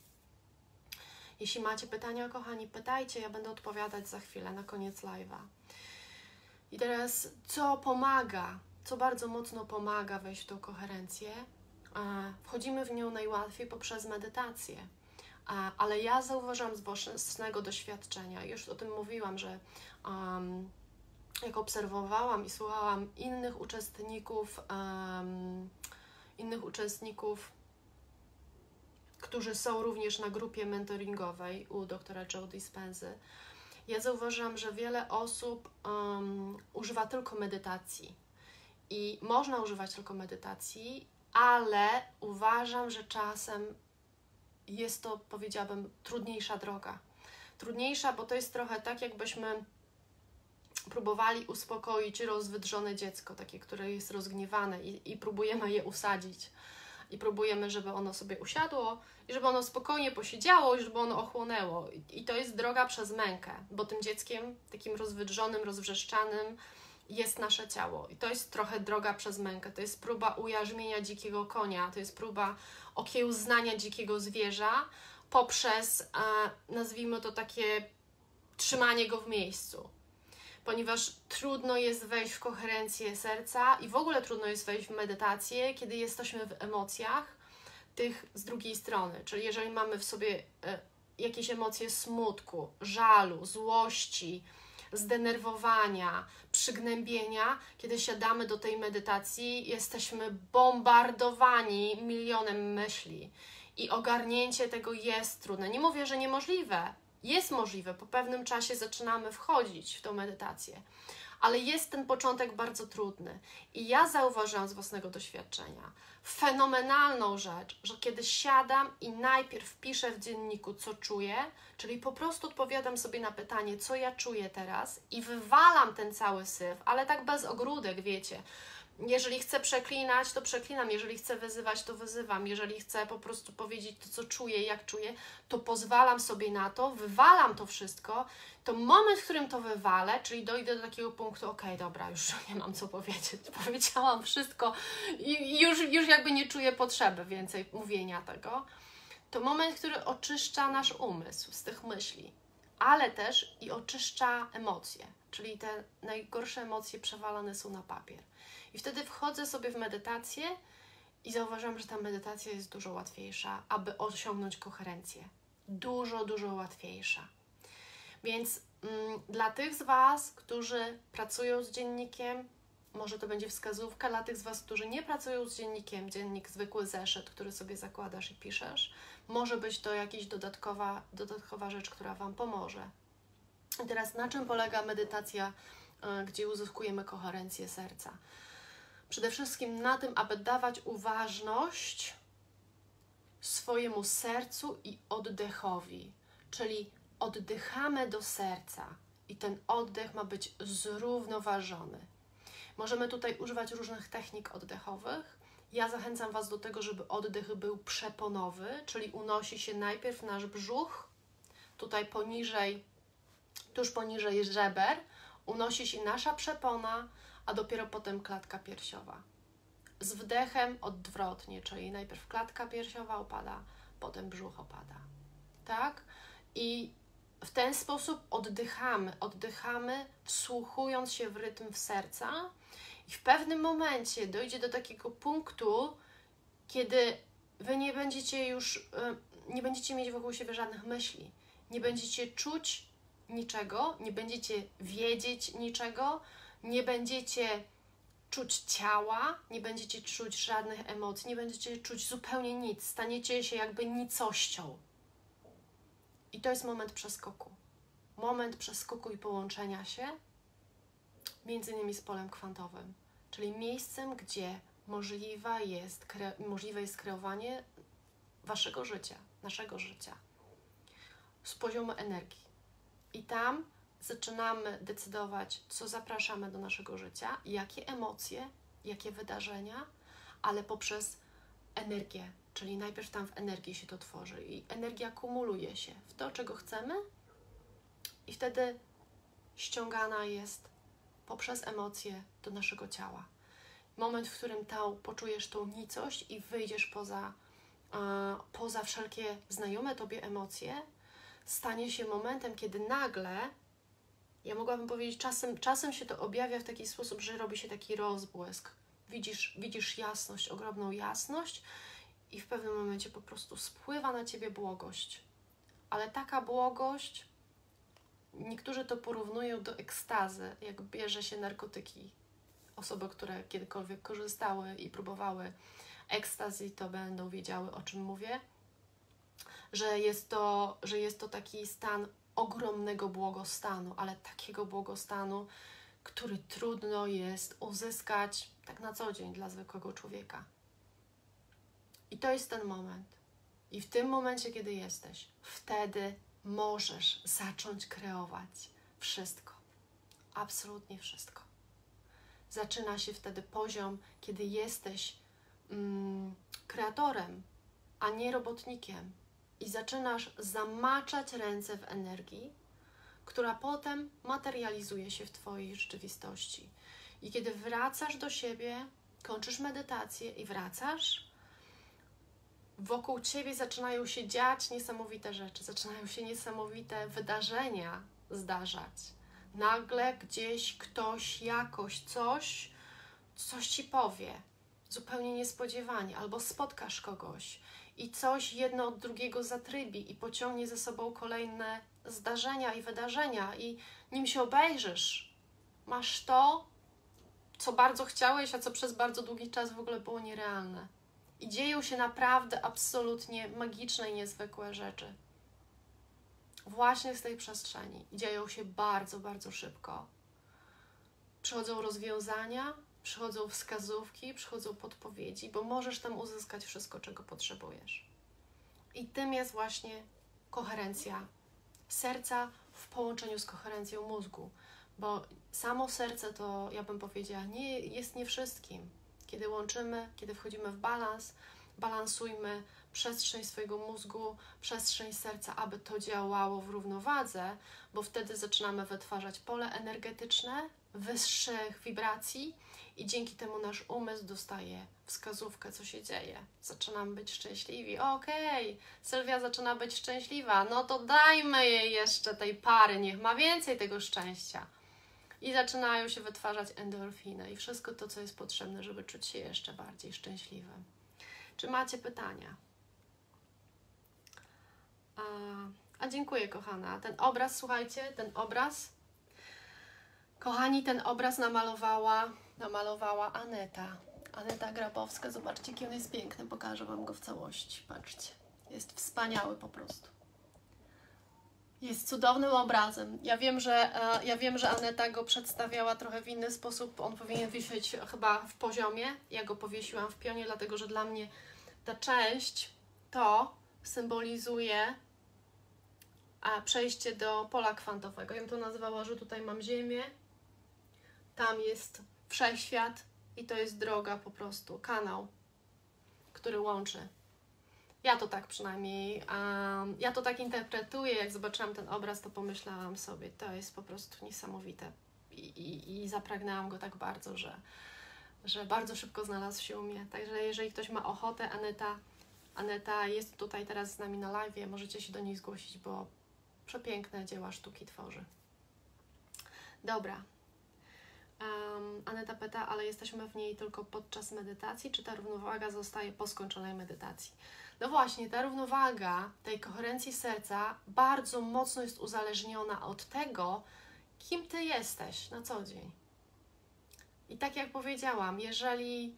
Jeśli macie pytania, kochani, pytajcie, ja będę odpowiadać za chwilę, na koniec live'a. I teraz, co pomaga, co bardzo mocno pomaga wejść w tą koherencję? Wchodzimy w nią najłatwiej poprzez medytację. Ale ja zauważyłam z własnego doświadczenia, już o tym mówiłam, że jak obserwowałam i słuchałam innych uczestników, którzy są również na grupie mentoringowej u doktora Joe Dispenzy, ja zauważyłam, że wiele osób używa tylko medytacji. I można używać tylko medytacji, ale uważam, że czasem jest to, powiedziałabym, trudniejsza droga. Trudniejsza, bo to jest trochę tak, jakbyśmy próbowali uspokoić rozwydrzone dziecko, takie, które jest rozgniewane i próbujemy je usadzić. I próbujemy, żeby ono sobie usiadło i żeby ono spokojnie posiedziało i żeby ono ochłonęło. I to jest droga przez mękę, bo tym dzieckiem, takim rozwydrzonym, rozwrzeszczanym jest nasze ciało. I to jest trochę droga przez mękę. To jest próba ujarzmienia dzikiego konia, to jest próba okiełznania dzikiego zwierza poprzez, nazwijmy to takie, trzymanie go w miejscu. Ponieważ trudno jest wejść w koherencję serca i w ogóle trudno jest wejść w medytację, kiedy jesteśmy w emocjach tych z drugiej strony. Czyli jeżeli mamy w sobie jakieś emocje smutku, żalu, złości, zdenerwowania, przygnębienia, kiedy siadamy do tej medytacji, jesteśmy bombardowani milionem myśli i ogarnięcie tego jest trudne. Nie mówię, że niemożliwe. Jest możliwe, po pewnym czasie zaczynamy wchodzić w tą medytację, ale jest ten początek bardzo trudny. I ja zauważyłam z własnego doświadczenia fenomenalną rzecz, że kiedy siadam i najpierw piszę w dzienniku, co czuję, czyli po prostu odpowiadam sobie na pytanie, co ja czuję teraz i wywalam ten cały syf, ale tak bez ogródek, wiecie. Jeżeli chcę przeklinać, to przeklinam, jeżeli chcę wyzywać, to wyzywam, jeżeli chcę po prostu powiedzieć to, co czuję, jak czuję, to pozwalam sobie na to, wywalam to wszystko, to moment, w którym to wywalę, czyli dojdę do takiego punktu, okej, dobra, już nie mam co powiedzieć, powiedziałam wszystko i już jakby nie czuję potrzeby więcej mówienia tego, to moment, który oczyszcza nasz umysł z tych myśli, ale też i oczyszcza emocje, czyli te najgorsze emocje przewalane są na papier. I wtedy wchodzę sobie w medytację i zauważam, że ta medytacja jest dużo łatwiejsza, aby osiągnąć koherencję. Dużo, dużo łatwiejsza. Więc dla tych z Was, którzy pracują z dziennikiem, Może to będzie wskazówka dla tych z Was, którzy nie pracują z dziennikiem, dziennik zwykły zeszyt, który sobie zakładasz i piszesz. Może być to jakaś dodatkowa rzecz, która Wam pomoże. I teraz na czym polega medytacja, gdzie uzyskujemy koherencję serca? Przede wszystkim na tym, aby dawać uważność swojemu sercu i oddechowi, czyli oddychamy do serca i ten oddech ma być zrównoważony. Możemy tutaj używać różnych technik oddechowych. Ja zachęcam Was do tego, żeby oddech był przeponowy, czyli unosi się najpierw nasz brzuch, tutaj poniżej, tuż poniżej żeber, unosi się nasza przepona, a dopiero potem klatka piersiowa. Z wdechem odwrotnie, czyli najpierw klatka piersiowa opada, potem brzuch opada. Tak? I w ten sposób oddychamy, wsłuchując się w rytm serca i w pewnym momencie dojdzie do takiego punktu, kiedy Wy nie będziecie mieć wokół siebie żadnych myśli, nie będziecie czuć niczego, nie będziecie wiedzieć niczego, nie będziecie czuć ciała, nie będziecie czuć żadnych emocji, nie będziecie czuć zupełnie nic, staniecie się jakby nicością. I to jest moment przeskoku. Moment przeskoku i połączenia się między innymi z polem kwantowym, czyli miejscem, gdzie możliwe jest kreowanie Waszego życia, naszego życia z poziomu energii. I tam zaczynamy decydować, co zapraszamy do naszego życia, jakie emocje, jakie wydarzenia, ale poprzez energię, czyli najpierw tam w energii się to tworzy i energia kumuluje się w to, czego chcemy i wtedy ściągana jest poprzez emocje do naszego ciała. Moment, w którym poczujesz tą nicość i wyjdziesz poza wszelkie znajome Tobie emocje, stanie się momentem, kiedy nagle, ja mogłabym powiedzieć, czasem się to objawia w taki sposób, że robi się taki rozbłysk. Widzisz jasność, ogromną jasność i w pewnym momencie po prostu spływa na Ciebie błogość. Ale taka błogość, niektórzy to porównują do ekstazy, jak bierze się narkotyki. Osoby, które kiedykolwiek korzystały i próbowały ekstazji, to będą wiedziały, o czym mówię. Że jest to taki stan ogromnego błogostanu, ale takiego błogostanu, który trudno jest uzyskać tak na co dzień dla zwykłego człowieka. I to jest ten moment. I w tym momencie, kiedy jesteś, wtedy możesz zacząć kreować wszystko. Absolutnie wszystko. Zaczyna się wtedy poziom, kiedy jesteś kreatorem, a nie robotnikiem. I zaczynasz zamaczać ręce w energii, która potem materializuje się w Twojej rzeczywistości. I kiedy wracasz do siebie, kończysz medytację i wracasz, wokół Ciebie zaczynają się dziać niesamowite rzeczy, zaczynają się niesamowite wydarzenia zdarzać. Nagle gdzieś ktoś, jakoś coś Ci powie, zupełnie niespodziewanie, albo spotkasz kogoś i coś jedno od drugiego zatrybi i pociągnie ze sobą kolejne zdarzenia i wydarzenia i nim się obejrzysz, masz to, co bardzo chciałeś, a co przez bardzo długi czas w ogóle było nierealne. I dzieją się naprawdę absolutnie magiczne i niezwykłe rzeczy. Właśnie z tej przestrzeni. I dzieją się bardzo, bardzo szybko. Przychodzą rozwiązania, przychodzą wskazówki, przychodzą podpowiedzi, bo możesz tam uzyskać wszystko, czego potrzebujesz. I tym jest właśnie koherencja serca w połączeniu z koherencją mózgu, bo samo serce to, ja bym powiedziała, jest nie wszystkim. Kiedy łączymy, kiedy wchodzimy w balans, balansujmy przestrzeń swojego mózgu, przestrzeń serca, aby to działało w równowadze, bo wtedy zaczynamy wytwarzać pole energetyczne wyższych wibracji i dzięki temu nasz umysł dostaje wskazówkę, co się dzieje. Zaczynamy być szczęśliwi. Okej, Sylwia zaczyna być szczęśliwa, no to dajmy jej jeszcze tej pary, niech ma więcej tego szczęścia. I zaczynają się wytwarzać endorfiny i wszystko to, co jest potrzebne, żeby czuć się jeszcze bardziej szczęśliwym. Czy macie pytania? A dziękuję, kochana. Ten obraz, słuchajcie, ten obraz, kochani, ten obraz namalowała namalowała Aneta. Aneta Grabowska, zobaczcie, jaki on jest piękny, pokażę Wam go w całości, patrzcie. Jest wspaniały po prostu. Jest cudownym obrazem. Ja wiem, że Aneta go przedstawiała trochę w inny sposób. On powinien wisieć chyba w poziomie. Ja go powiesiłam w pionie, dlatego że dla mnie ta część to symbolizuje przejście do pola kwantowego. Ja bym to nazywała, że tutaj mam Ziemię, tam jest wszechświat i to jest droga po prostu, kanał, który łączy. Ja to tak przynajmniej, ja to tak interpretuję. Jak zobaczyłam ten obraz, to pomyślałam sobie, to jest po prostu niesamowite i zapragnęłam go tak bardzo, że bardzo szybko znalazł się u mnie. Także jeżeli ktoś ma ochotę, Aneta jest tutaj teraz z nami na live, możecie się do niej zgłosić, bo przepiękne dzieła sztuki tworzy. Dobra. Aneta pyta, ale jesteśmy w niej tylko podczas medytacji, czy ta równowaga zostaje po skończonej medytacji? No właśnie, ta równowaga tej koherencji serca bardzo mocno jest uzależniona od tego, kim Ty jesteś na co dzień. I tak jak powiedziałam, jeżeli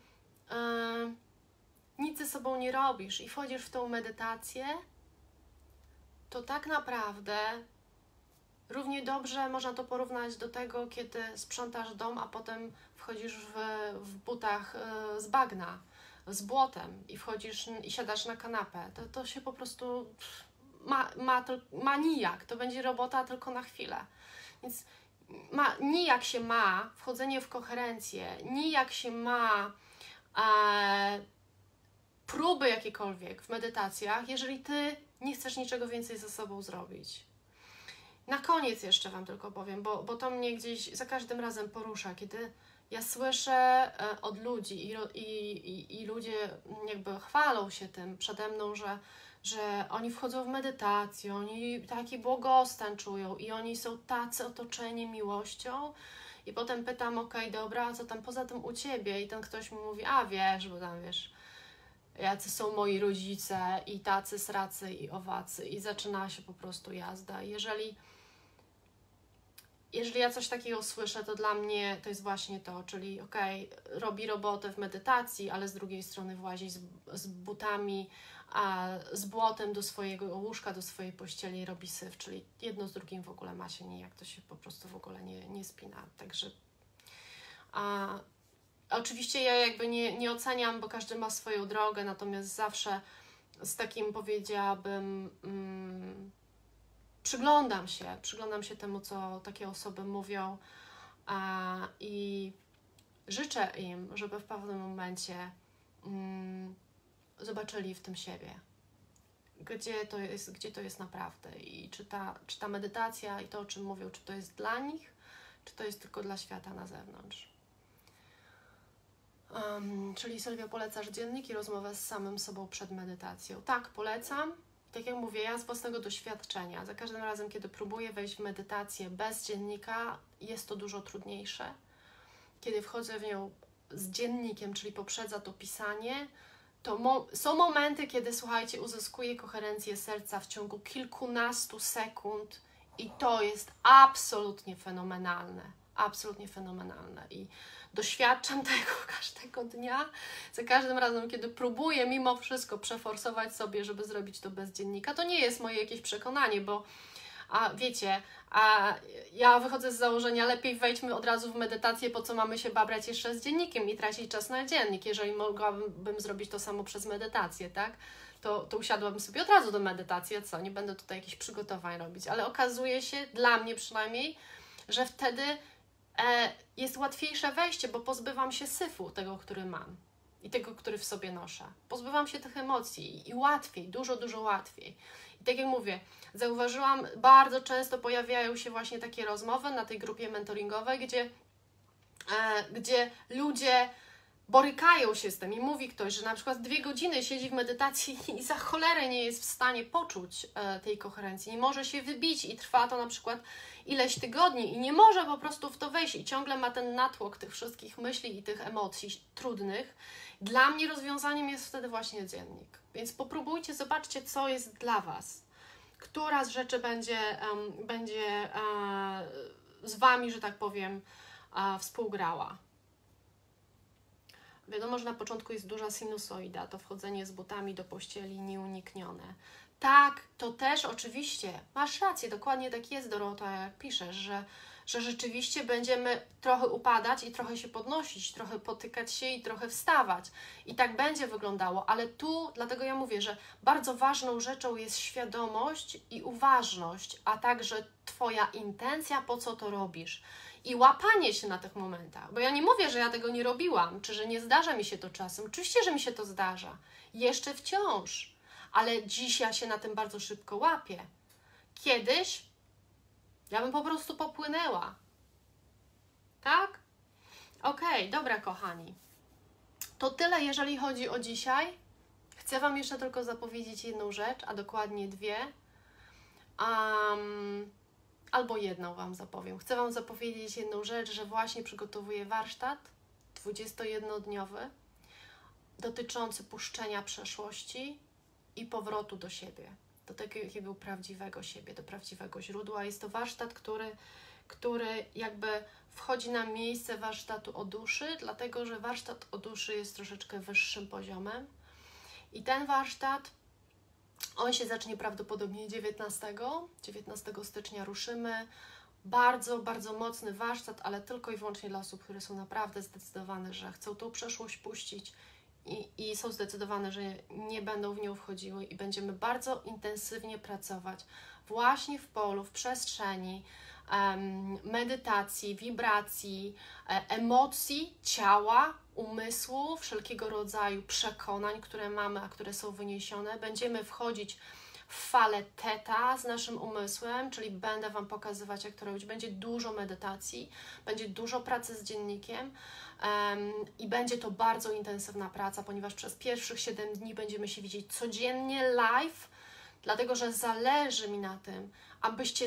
nic ze sobą nie robisz i wchodzisz w tą medytację, to tak naprawdę równie dobrze można to porównać do tego, kiedy sprzątasz dom, a potem wchodzisz w butach z bagna, z błotem i wchodzisz i siadasz na kanapę. To się po prostu ma nijak. To będzie robota tylko na chwilę. Więc nijak się ma wchodzenie w koherencję, nijak się ma próby jakiekolwiek w medytacjach, jeżeli Ty nie chcesz niczego więcej ze sobą zrobić. Na koniec jeszcze Wam tylko powiem, bo to mnie gdzieś za każdym razem porusza, kiedy ja słyszę od ludzi i ludzie jakby chwalą się tym przede mną, że oni wchodzą w medytację, oni taki błogostan czują i oni są tacy otoczeni miłością i potem pytam, okej, dobra, a co tam poza tym u Ciebie? I ten ktoś mi mówi, wiesz, bo tam wiesz, jacy są moi rodzice i tacy, sracy i owacy i zaczyna się po prostu jazda. Jeżeli ja coś takiego słyszę, to dla mnie to jest właśnie to, czyli robi robotę w medytacji, ale z drugiej strony włazi z butami, z błotem do swojego łóżka, do swojej pościeli i robi syf, czyli jedno z drugim w ogóle ma się nijak, to się po prostu w ogóle nie spina. Także oczywiście ja jakby nie oceniam, bo każdy ma swoją drogę, natomiast zawsze z takim, powiedziałabym, przyglądam się temu, co takie osoby mówią i życzę im, żeby w pewnym momencie zobaczyli w tym siebie, gdzie to jest naprawdę i czy ta medytacja i to, o czym mówią, czy to jest dla nich, czy to jest tylko dla świata na zewnątrz. Czyli Sylwia, polecasz dziennik i rozmowę z samym sobą przed medytacją? Tak, polecam. Tak jak mówię, ja z własnego doświadczenia, za każdym razem, kiedy próbuję wejść w medytację bez dziennika, jest to dużo trudniejsze. Kiedy wchodzę w nią z dziennikiem, czyli poprzedza to pisanie, to są momenty, kiedy, słuchajcie, uzyskuję koherencję serca w ciągu kilkunastu sekund i to jest absolutnie fenomenalne. Absolutnie fenomenalne. I doświadczam tego każdego dnia. Za każdym razem, kiedy próbuję mimo wszystko przeforsować sobie, żeby zrobić to bez dziennika, to nie jest moje jakieś przekonanie, bo wiecie, ja wychodzę z założenia, lepiej wejdźmy od razu w medytację, po co mamy się babrać jeszcze z dziennikiem i tracić czas na dziennik. Jeżeli mogłabym zrobić to samo przez medytację, tak? To usiadłabym sobie od razu do medytacji, a co? Nie będę tutaj jakichś przygotowań robić, ale okazuje się, dla mnie przynajmniej, że wtedy jest łatwiejsze wejście, bo pozbywam się syfu tego, który mam i tego, który w sobie noszę. Pozbywam się tych emocji i łatwiej, dużo, dużo łatwiej. I tak jak mówię, zauważyłam, bardzo często pojawiają się właśnie takie rozmowy na tej grupie mentoringowej, gdzie ludzie borykają się z tym i mówi ktoś, że na przykład 2 godziny siedzi w medytacji i za cholerę nie jest w stanie poczuć tej koherencji, nie może się wybić i trwa to na przykład ileś tygodni i nie może po prostu w to wejść i ciągle ma ten natłok tych wszystkich myśli i tych emocji trudnych. Dla mnie rozwiązaniem jest wtedy właśnie dziennik. Więc popróbujcie, zobaczcie, co jest dla Was. Która z rzeczy będzie z Wami, że tak powiem, współgrała. Wiadomo, że na początku jest duża sinusoida, to wchodzenie z butami do pościeli nieuniknione. Tak, to też oczywiście, masz rację, dokładnie tak jest, Dorota, jak piszesz, że rzeczywiście będziemy trochę upadać i trochę się podnosić, trochę potykać się i trochę wstawać. I tak będzie wyglądało, ale tu, dlatego ja mówię, że bardzo ważną rzeczą jest świadomość i uważność, a także Twoja intencja, po co to robisz. I łapanie się na tych momentach, bo ja nie mówię, że ja tego nie robiłam, czy że nie zdarza mi się to czasem. Oczywiście, że mi się to zdarza. Jeszcze wciąż. Ale dziś ja się na tym bardzo szybko łapię. Kiedyś ja bym po prostu popłynęła. Tak? Okej, dobra kochani. To tyle, jeżeli chodzi o dzisiaj. Chcę Wam jeszcze tylko zapowiedzieć jedną rzecz, a dokładnie dwie. Albo jedną Wam zapowiem. Chcę Wam zapowiedzieć jedną rzecz, że właśnie przygotowuję warsztat 21-dniowy dotyczący puszczenia przeszłości i powrotu do siebie, do takiego prawdziwego siebie, do prawdziwego źródła. Jest to warsztat, który jakby wchodzi na miejsce warsztatu o duszy, dlatego że warsztat o duszy jest troszeczkę wyższym poziomem. I ten warsztat, on się zacznie prawdopodobnie 19 stycznia ruszymy. Bardzo, bardzo mocny warsztat, ale tylko i wyłącznie dla osób, które są naprawdę zdecydowane, że chcą tą przeszłość puścić i są zdecydowane, że nie będą w nią wchodziły i będziemy bardzo intensywnie pracować właśnie w polu, w przestrzeni medytacji, wibracji, emocji, ciała, umysłu, wszelkiego rodzaju przekonań, które mamy, a które są wyniesione. Będziemy wchodzić w falę teta z naszym umysłem, czyli będę Wam pokazywać, jak to robić. Będzie dużo medytacji, będzie dużo pracy z dziennikiem i będzie to bardzo intensywna praca, ponieważ przez pierwszych 7 dni będziemy się widzieć codziennie live, dlatego że zależy mi na tym, abyście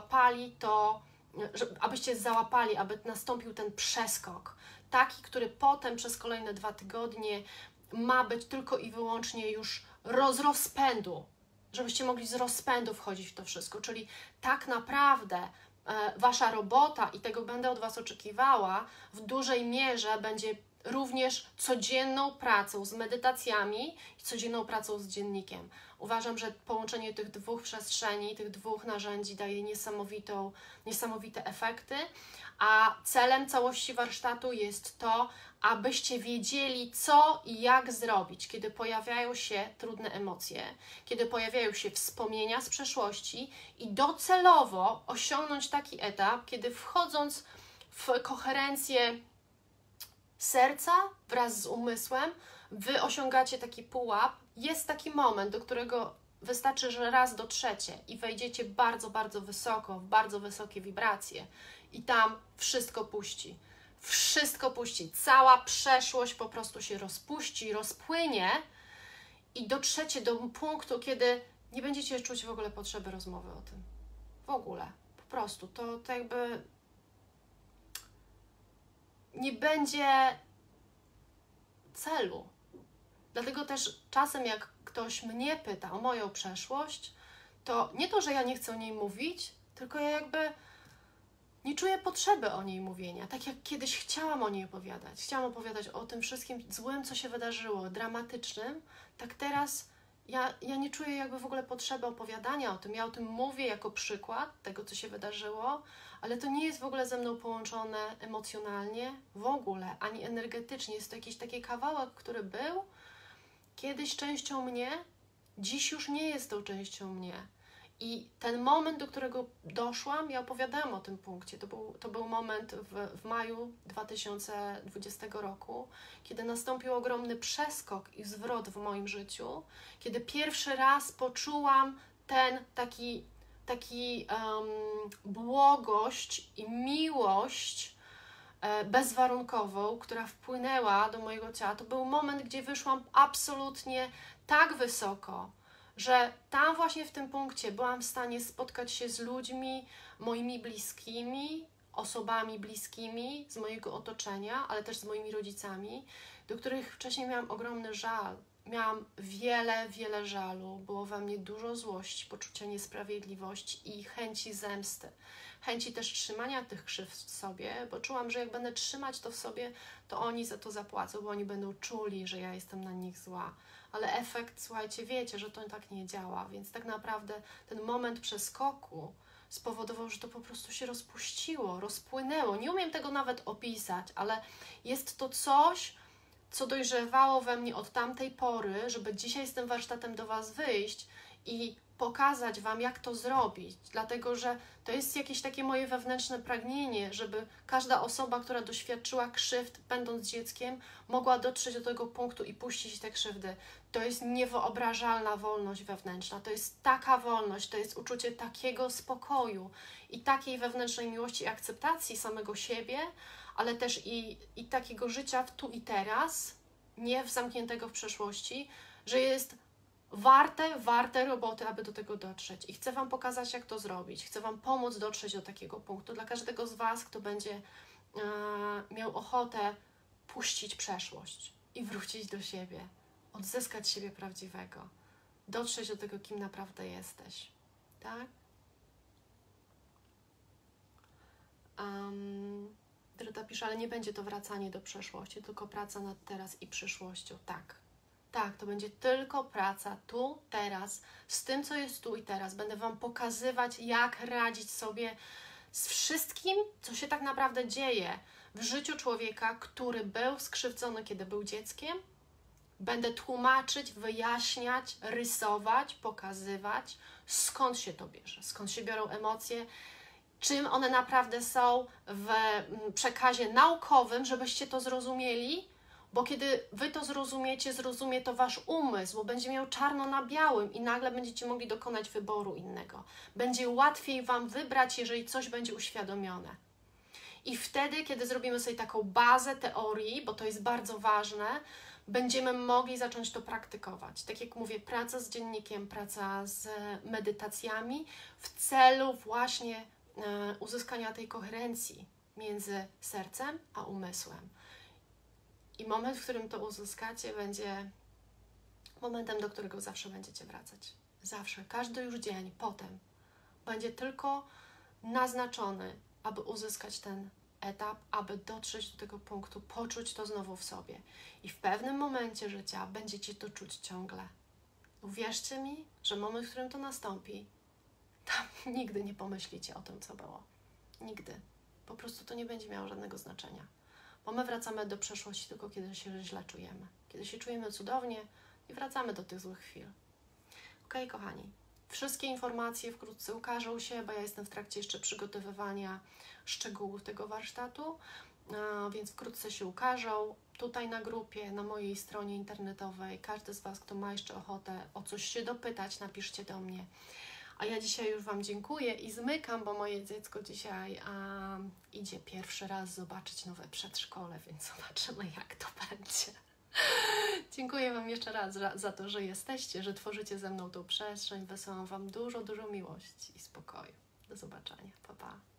załapali, aby nastąpił ten przeskok, taki, który potem przez kolejne 2 tygodnie ma być tylko i wyłącznie już z rozpędu, żebyście mogli z rozpędu wchodzić w to wszystko, czyli tak naprawdę Wasza robota, i tego będę od Was oczekiwała, w dużej mierze będzie również codzienną pracą z medytacjami i codzienną pracą z dziennikiem. Uważam, że połączenie tych dwóch przestrzeni, tych dwóch narzędzi daje niesamowite efekty, a celem całości warsztatu jest to, abyście wiedzieli, co i jak zrobić, kiedy pojawiają się trudne emocje, kiedy pojawiają się wspomnienia z przeszłości i docelowo osiągnąć taki etap, kiedy wchodząc w koherencję serca wraz z umysłem, Wy osiągacie taki pułap. Jest taki moment, do którego wystarczy, że raz dotrzecie i wejdziecie bardzo, bardzo wysoko, w bardzo wysokie wibracje i tam wszystko puści. Wszystko puści. Cała przeszłość po prostu się rozpuści, rozpłynie i dotrzecie do punktu, kiedy nie będziecie czuć w ogóle potrzeby rozmowy o tym. W ogóle. Po prostu. To jakby nie będzie celu. Dlatego też czasem jak ktoś mnie pyta o moją przeszłość, to nie to, że ja nie chcę o niej mówić, tylko ja jakby nie czuję potrzeby o niej mówienia. Tak jak kiedyś chciałam o niej opowiadać. Chciałam opowiadać o tym wszystkim złym, co się wydarzyło, dramatycznym. Tak teraz ja nie czuję jakby w ogóle potrzeby opowiadania o tym. Ja o tym mówię jako przykład tego, co się wydarzyło, ale to nie jest w ogóle ze mną połączone emocjonalnie, w ogóle, ani energetycznie. Jest to jakiś taki kawałek, który był kiedyś częścią mnie, dziś już nie jest tą częścią mnie. I ten moment, do którego doszłam, ja opowiadałam o tym punkcie. To był moment w maju 2020 roku, kiedy nastąpił ogromny przeskok i zwrot w moim życiu, kiedy pierwszy raz poczułam ten taki błogość i miłość bezwarunkową, która wpłynęła do mojego ciała. To był moment, gdzie wyszłam absolutnie tak wysoko, że tam właśnie w tym punkcie byłam w stanie spotkać się z ludźmi moimi bliskimi, osobami bliskimi z mojego otoczenia, ale też z moimi rodzicami, do których wcześniej miałam ogromny żal. miałam wiele żalu, było we mnie dużo złości, poczucia niesprawiedliwości i chęci zemsty. Chęci też trzymania tych krzywd w sobie, bo czułam, że jak będę trzymać to w sobie, to oni za to zapłacą, bo oni będą czuli, że ja jestem na nich zła. Ale efekt, słuchajcie, wiecie, że to tak nie działa, więc tak naprawdę ten moment przeskoku spowodował, że to po prostu się rozpuściło, rozpłynęło. Nie umiem tego nawet opisać, ale jest to coś, co dojrzewało we mnie od tamtej pory, żeby dzisiaj z tym warsztatem do Was wyjść i pokazać Wam, jak to zrobić, dlatego że to jest jakieś takie moje wewnętrzne pragnienie, żeby każda osoba, która doświadczyła krzywd, będąc dzieckiem, mogła dotrzeć do tego punktu i puścić te krzywdy. To jest niewyobrażalna wolność wewnętrzna, to jest taka wolność, to jest uczucie takiego spokoju i takiej wewnętrznej miłości i akceptacji samego siebie, ale też i takiego życia w tu i teraz, nie w zamkniętego w przeszłości, że jest warte roboty, aby do tego dotrzeć. I chcę Wam pokazać, jak to zrobić. Chcę Wam pomóc dotrzeć do takiego punktu. Dla każdego z Was, kto będzie miał ochotę puścić przeszłość i wrócić do siebie, odzyskać siebie prawdziwego, dotrzeć do tego, kim naprawdę jesteś. Tak? Dorota pisze, ale nie będzie to wracanie do przeszłości, tylko praca nad teraz i przyszłością. Tak, to będzie tylko praca tu, teraz, z tym, co jest tu i teraz. Będę Wam pokazywać, jak radzić sobie z wszystkim, co się tak naprawdę dzieje w życiu człowieka, który był skrzywdzony, kiedy był dzieckiem. Będę tłumaczyć, wyjaśniać, rysować, pokazywać, skąd się to bierze, skąd się biorą emocje, czym one naprawdę są w przekazie naukowym, żebyście to zrozumieli, bo kiedy Wy to zrozumiecie, zrozumie to Wasz umysł, bo będzie miał czarno na białym i nagle będziecie mogli dokonać wyboru innego. Będzie łatwiej Wam wybrać, jeżeli coś będzie uświadomione. I wtedy, kiedy zrobimy sobie taką bazę teorii, bo to jest bardzo ważne, będziemy mogli zacząć to praktykować. Tak jak mówię, praca z dziennikiem, praca z medytacjami w celu właśnie uzyskania tej koherencji między sercem a umysłem. I moment, w którym to uzyskacie, będzie momentem, do którego zawsze będziecie wracać. Zawsze, każdy już dzień potem będzie tylko naznaczony, aby uzyskać ten etap, aby dotrzeć do tego punktu, poczuć to znowu w sobie. I w pewnym momencie życia będziecie to czuć ciągle. Uwierzcie mi, że moment, w którym to nastąpi, tam nigdy nie pomyślicie o tym, co było. Nigdy. Po prostu to nie będzie miało żadnego znaczenia. Bo my wracamy do przeszłości tylko kiedy się źle czujemy. Kiedy się czujemy cudownie i wracamy do tych złych chwil. Okej, kochani. Wszystkie informacje wkrótce ukażą się, bo ja jestem w trakcie jeszcze przygotowywania szczegółów tego warsztatu, więc wkrótce się ukażą. Tutaj na grupie, na mojej stronie internetowej. Każdy z Was, kto ma jeszcze ochotę o coś się dopytać, napiszcie do mnie. A ja dzisiaj już Wam dziękuję i zmykam, bo moje dziecko dzisiaj idzie pierwszy raz zobaczyć nowe przedszkole, więc zobaczymy, jak to będzie. Dziękuję Wam jeszcze raz za to, że jesteście, że tworzycie ze mną tą przestrzeń. Wysyłam Wam dużo miłości i spokoju. Do zobaczenia. Pa, pa.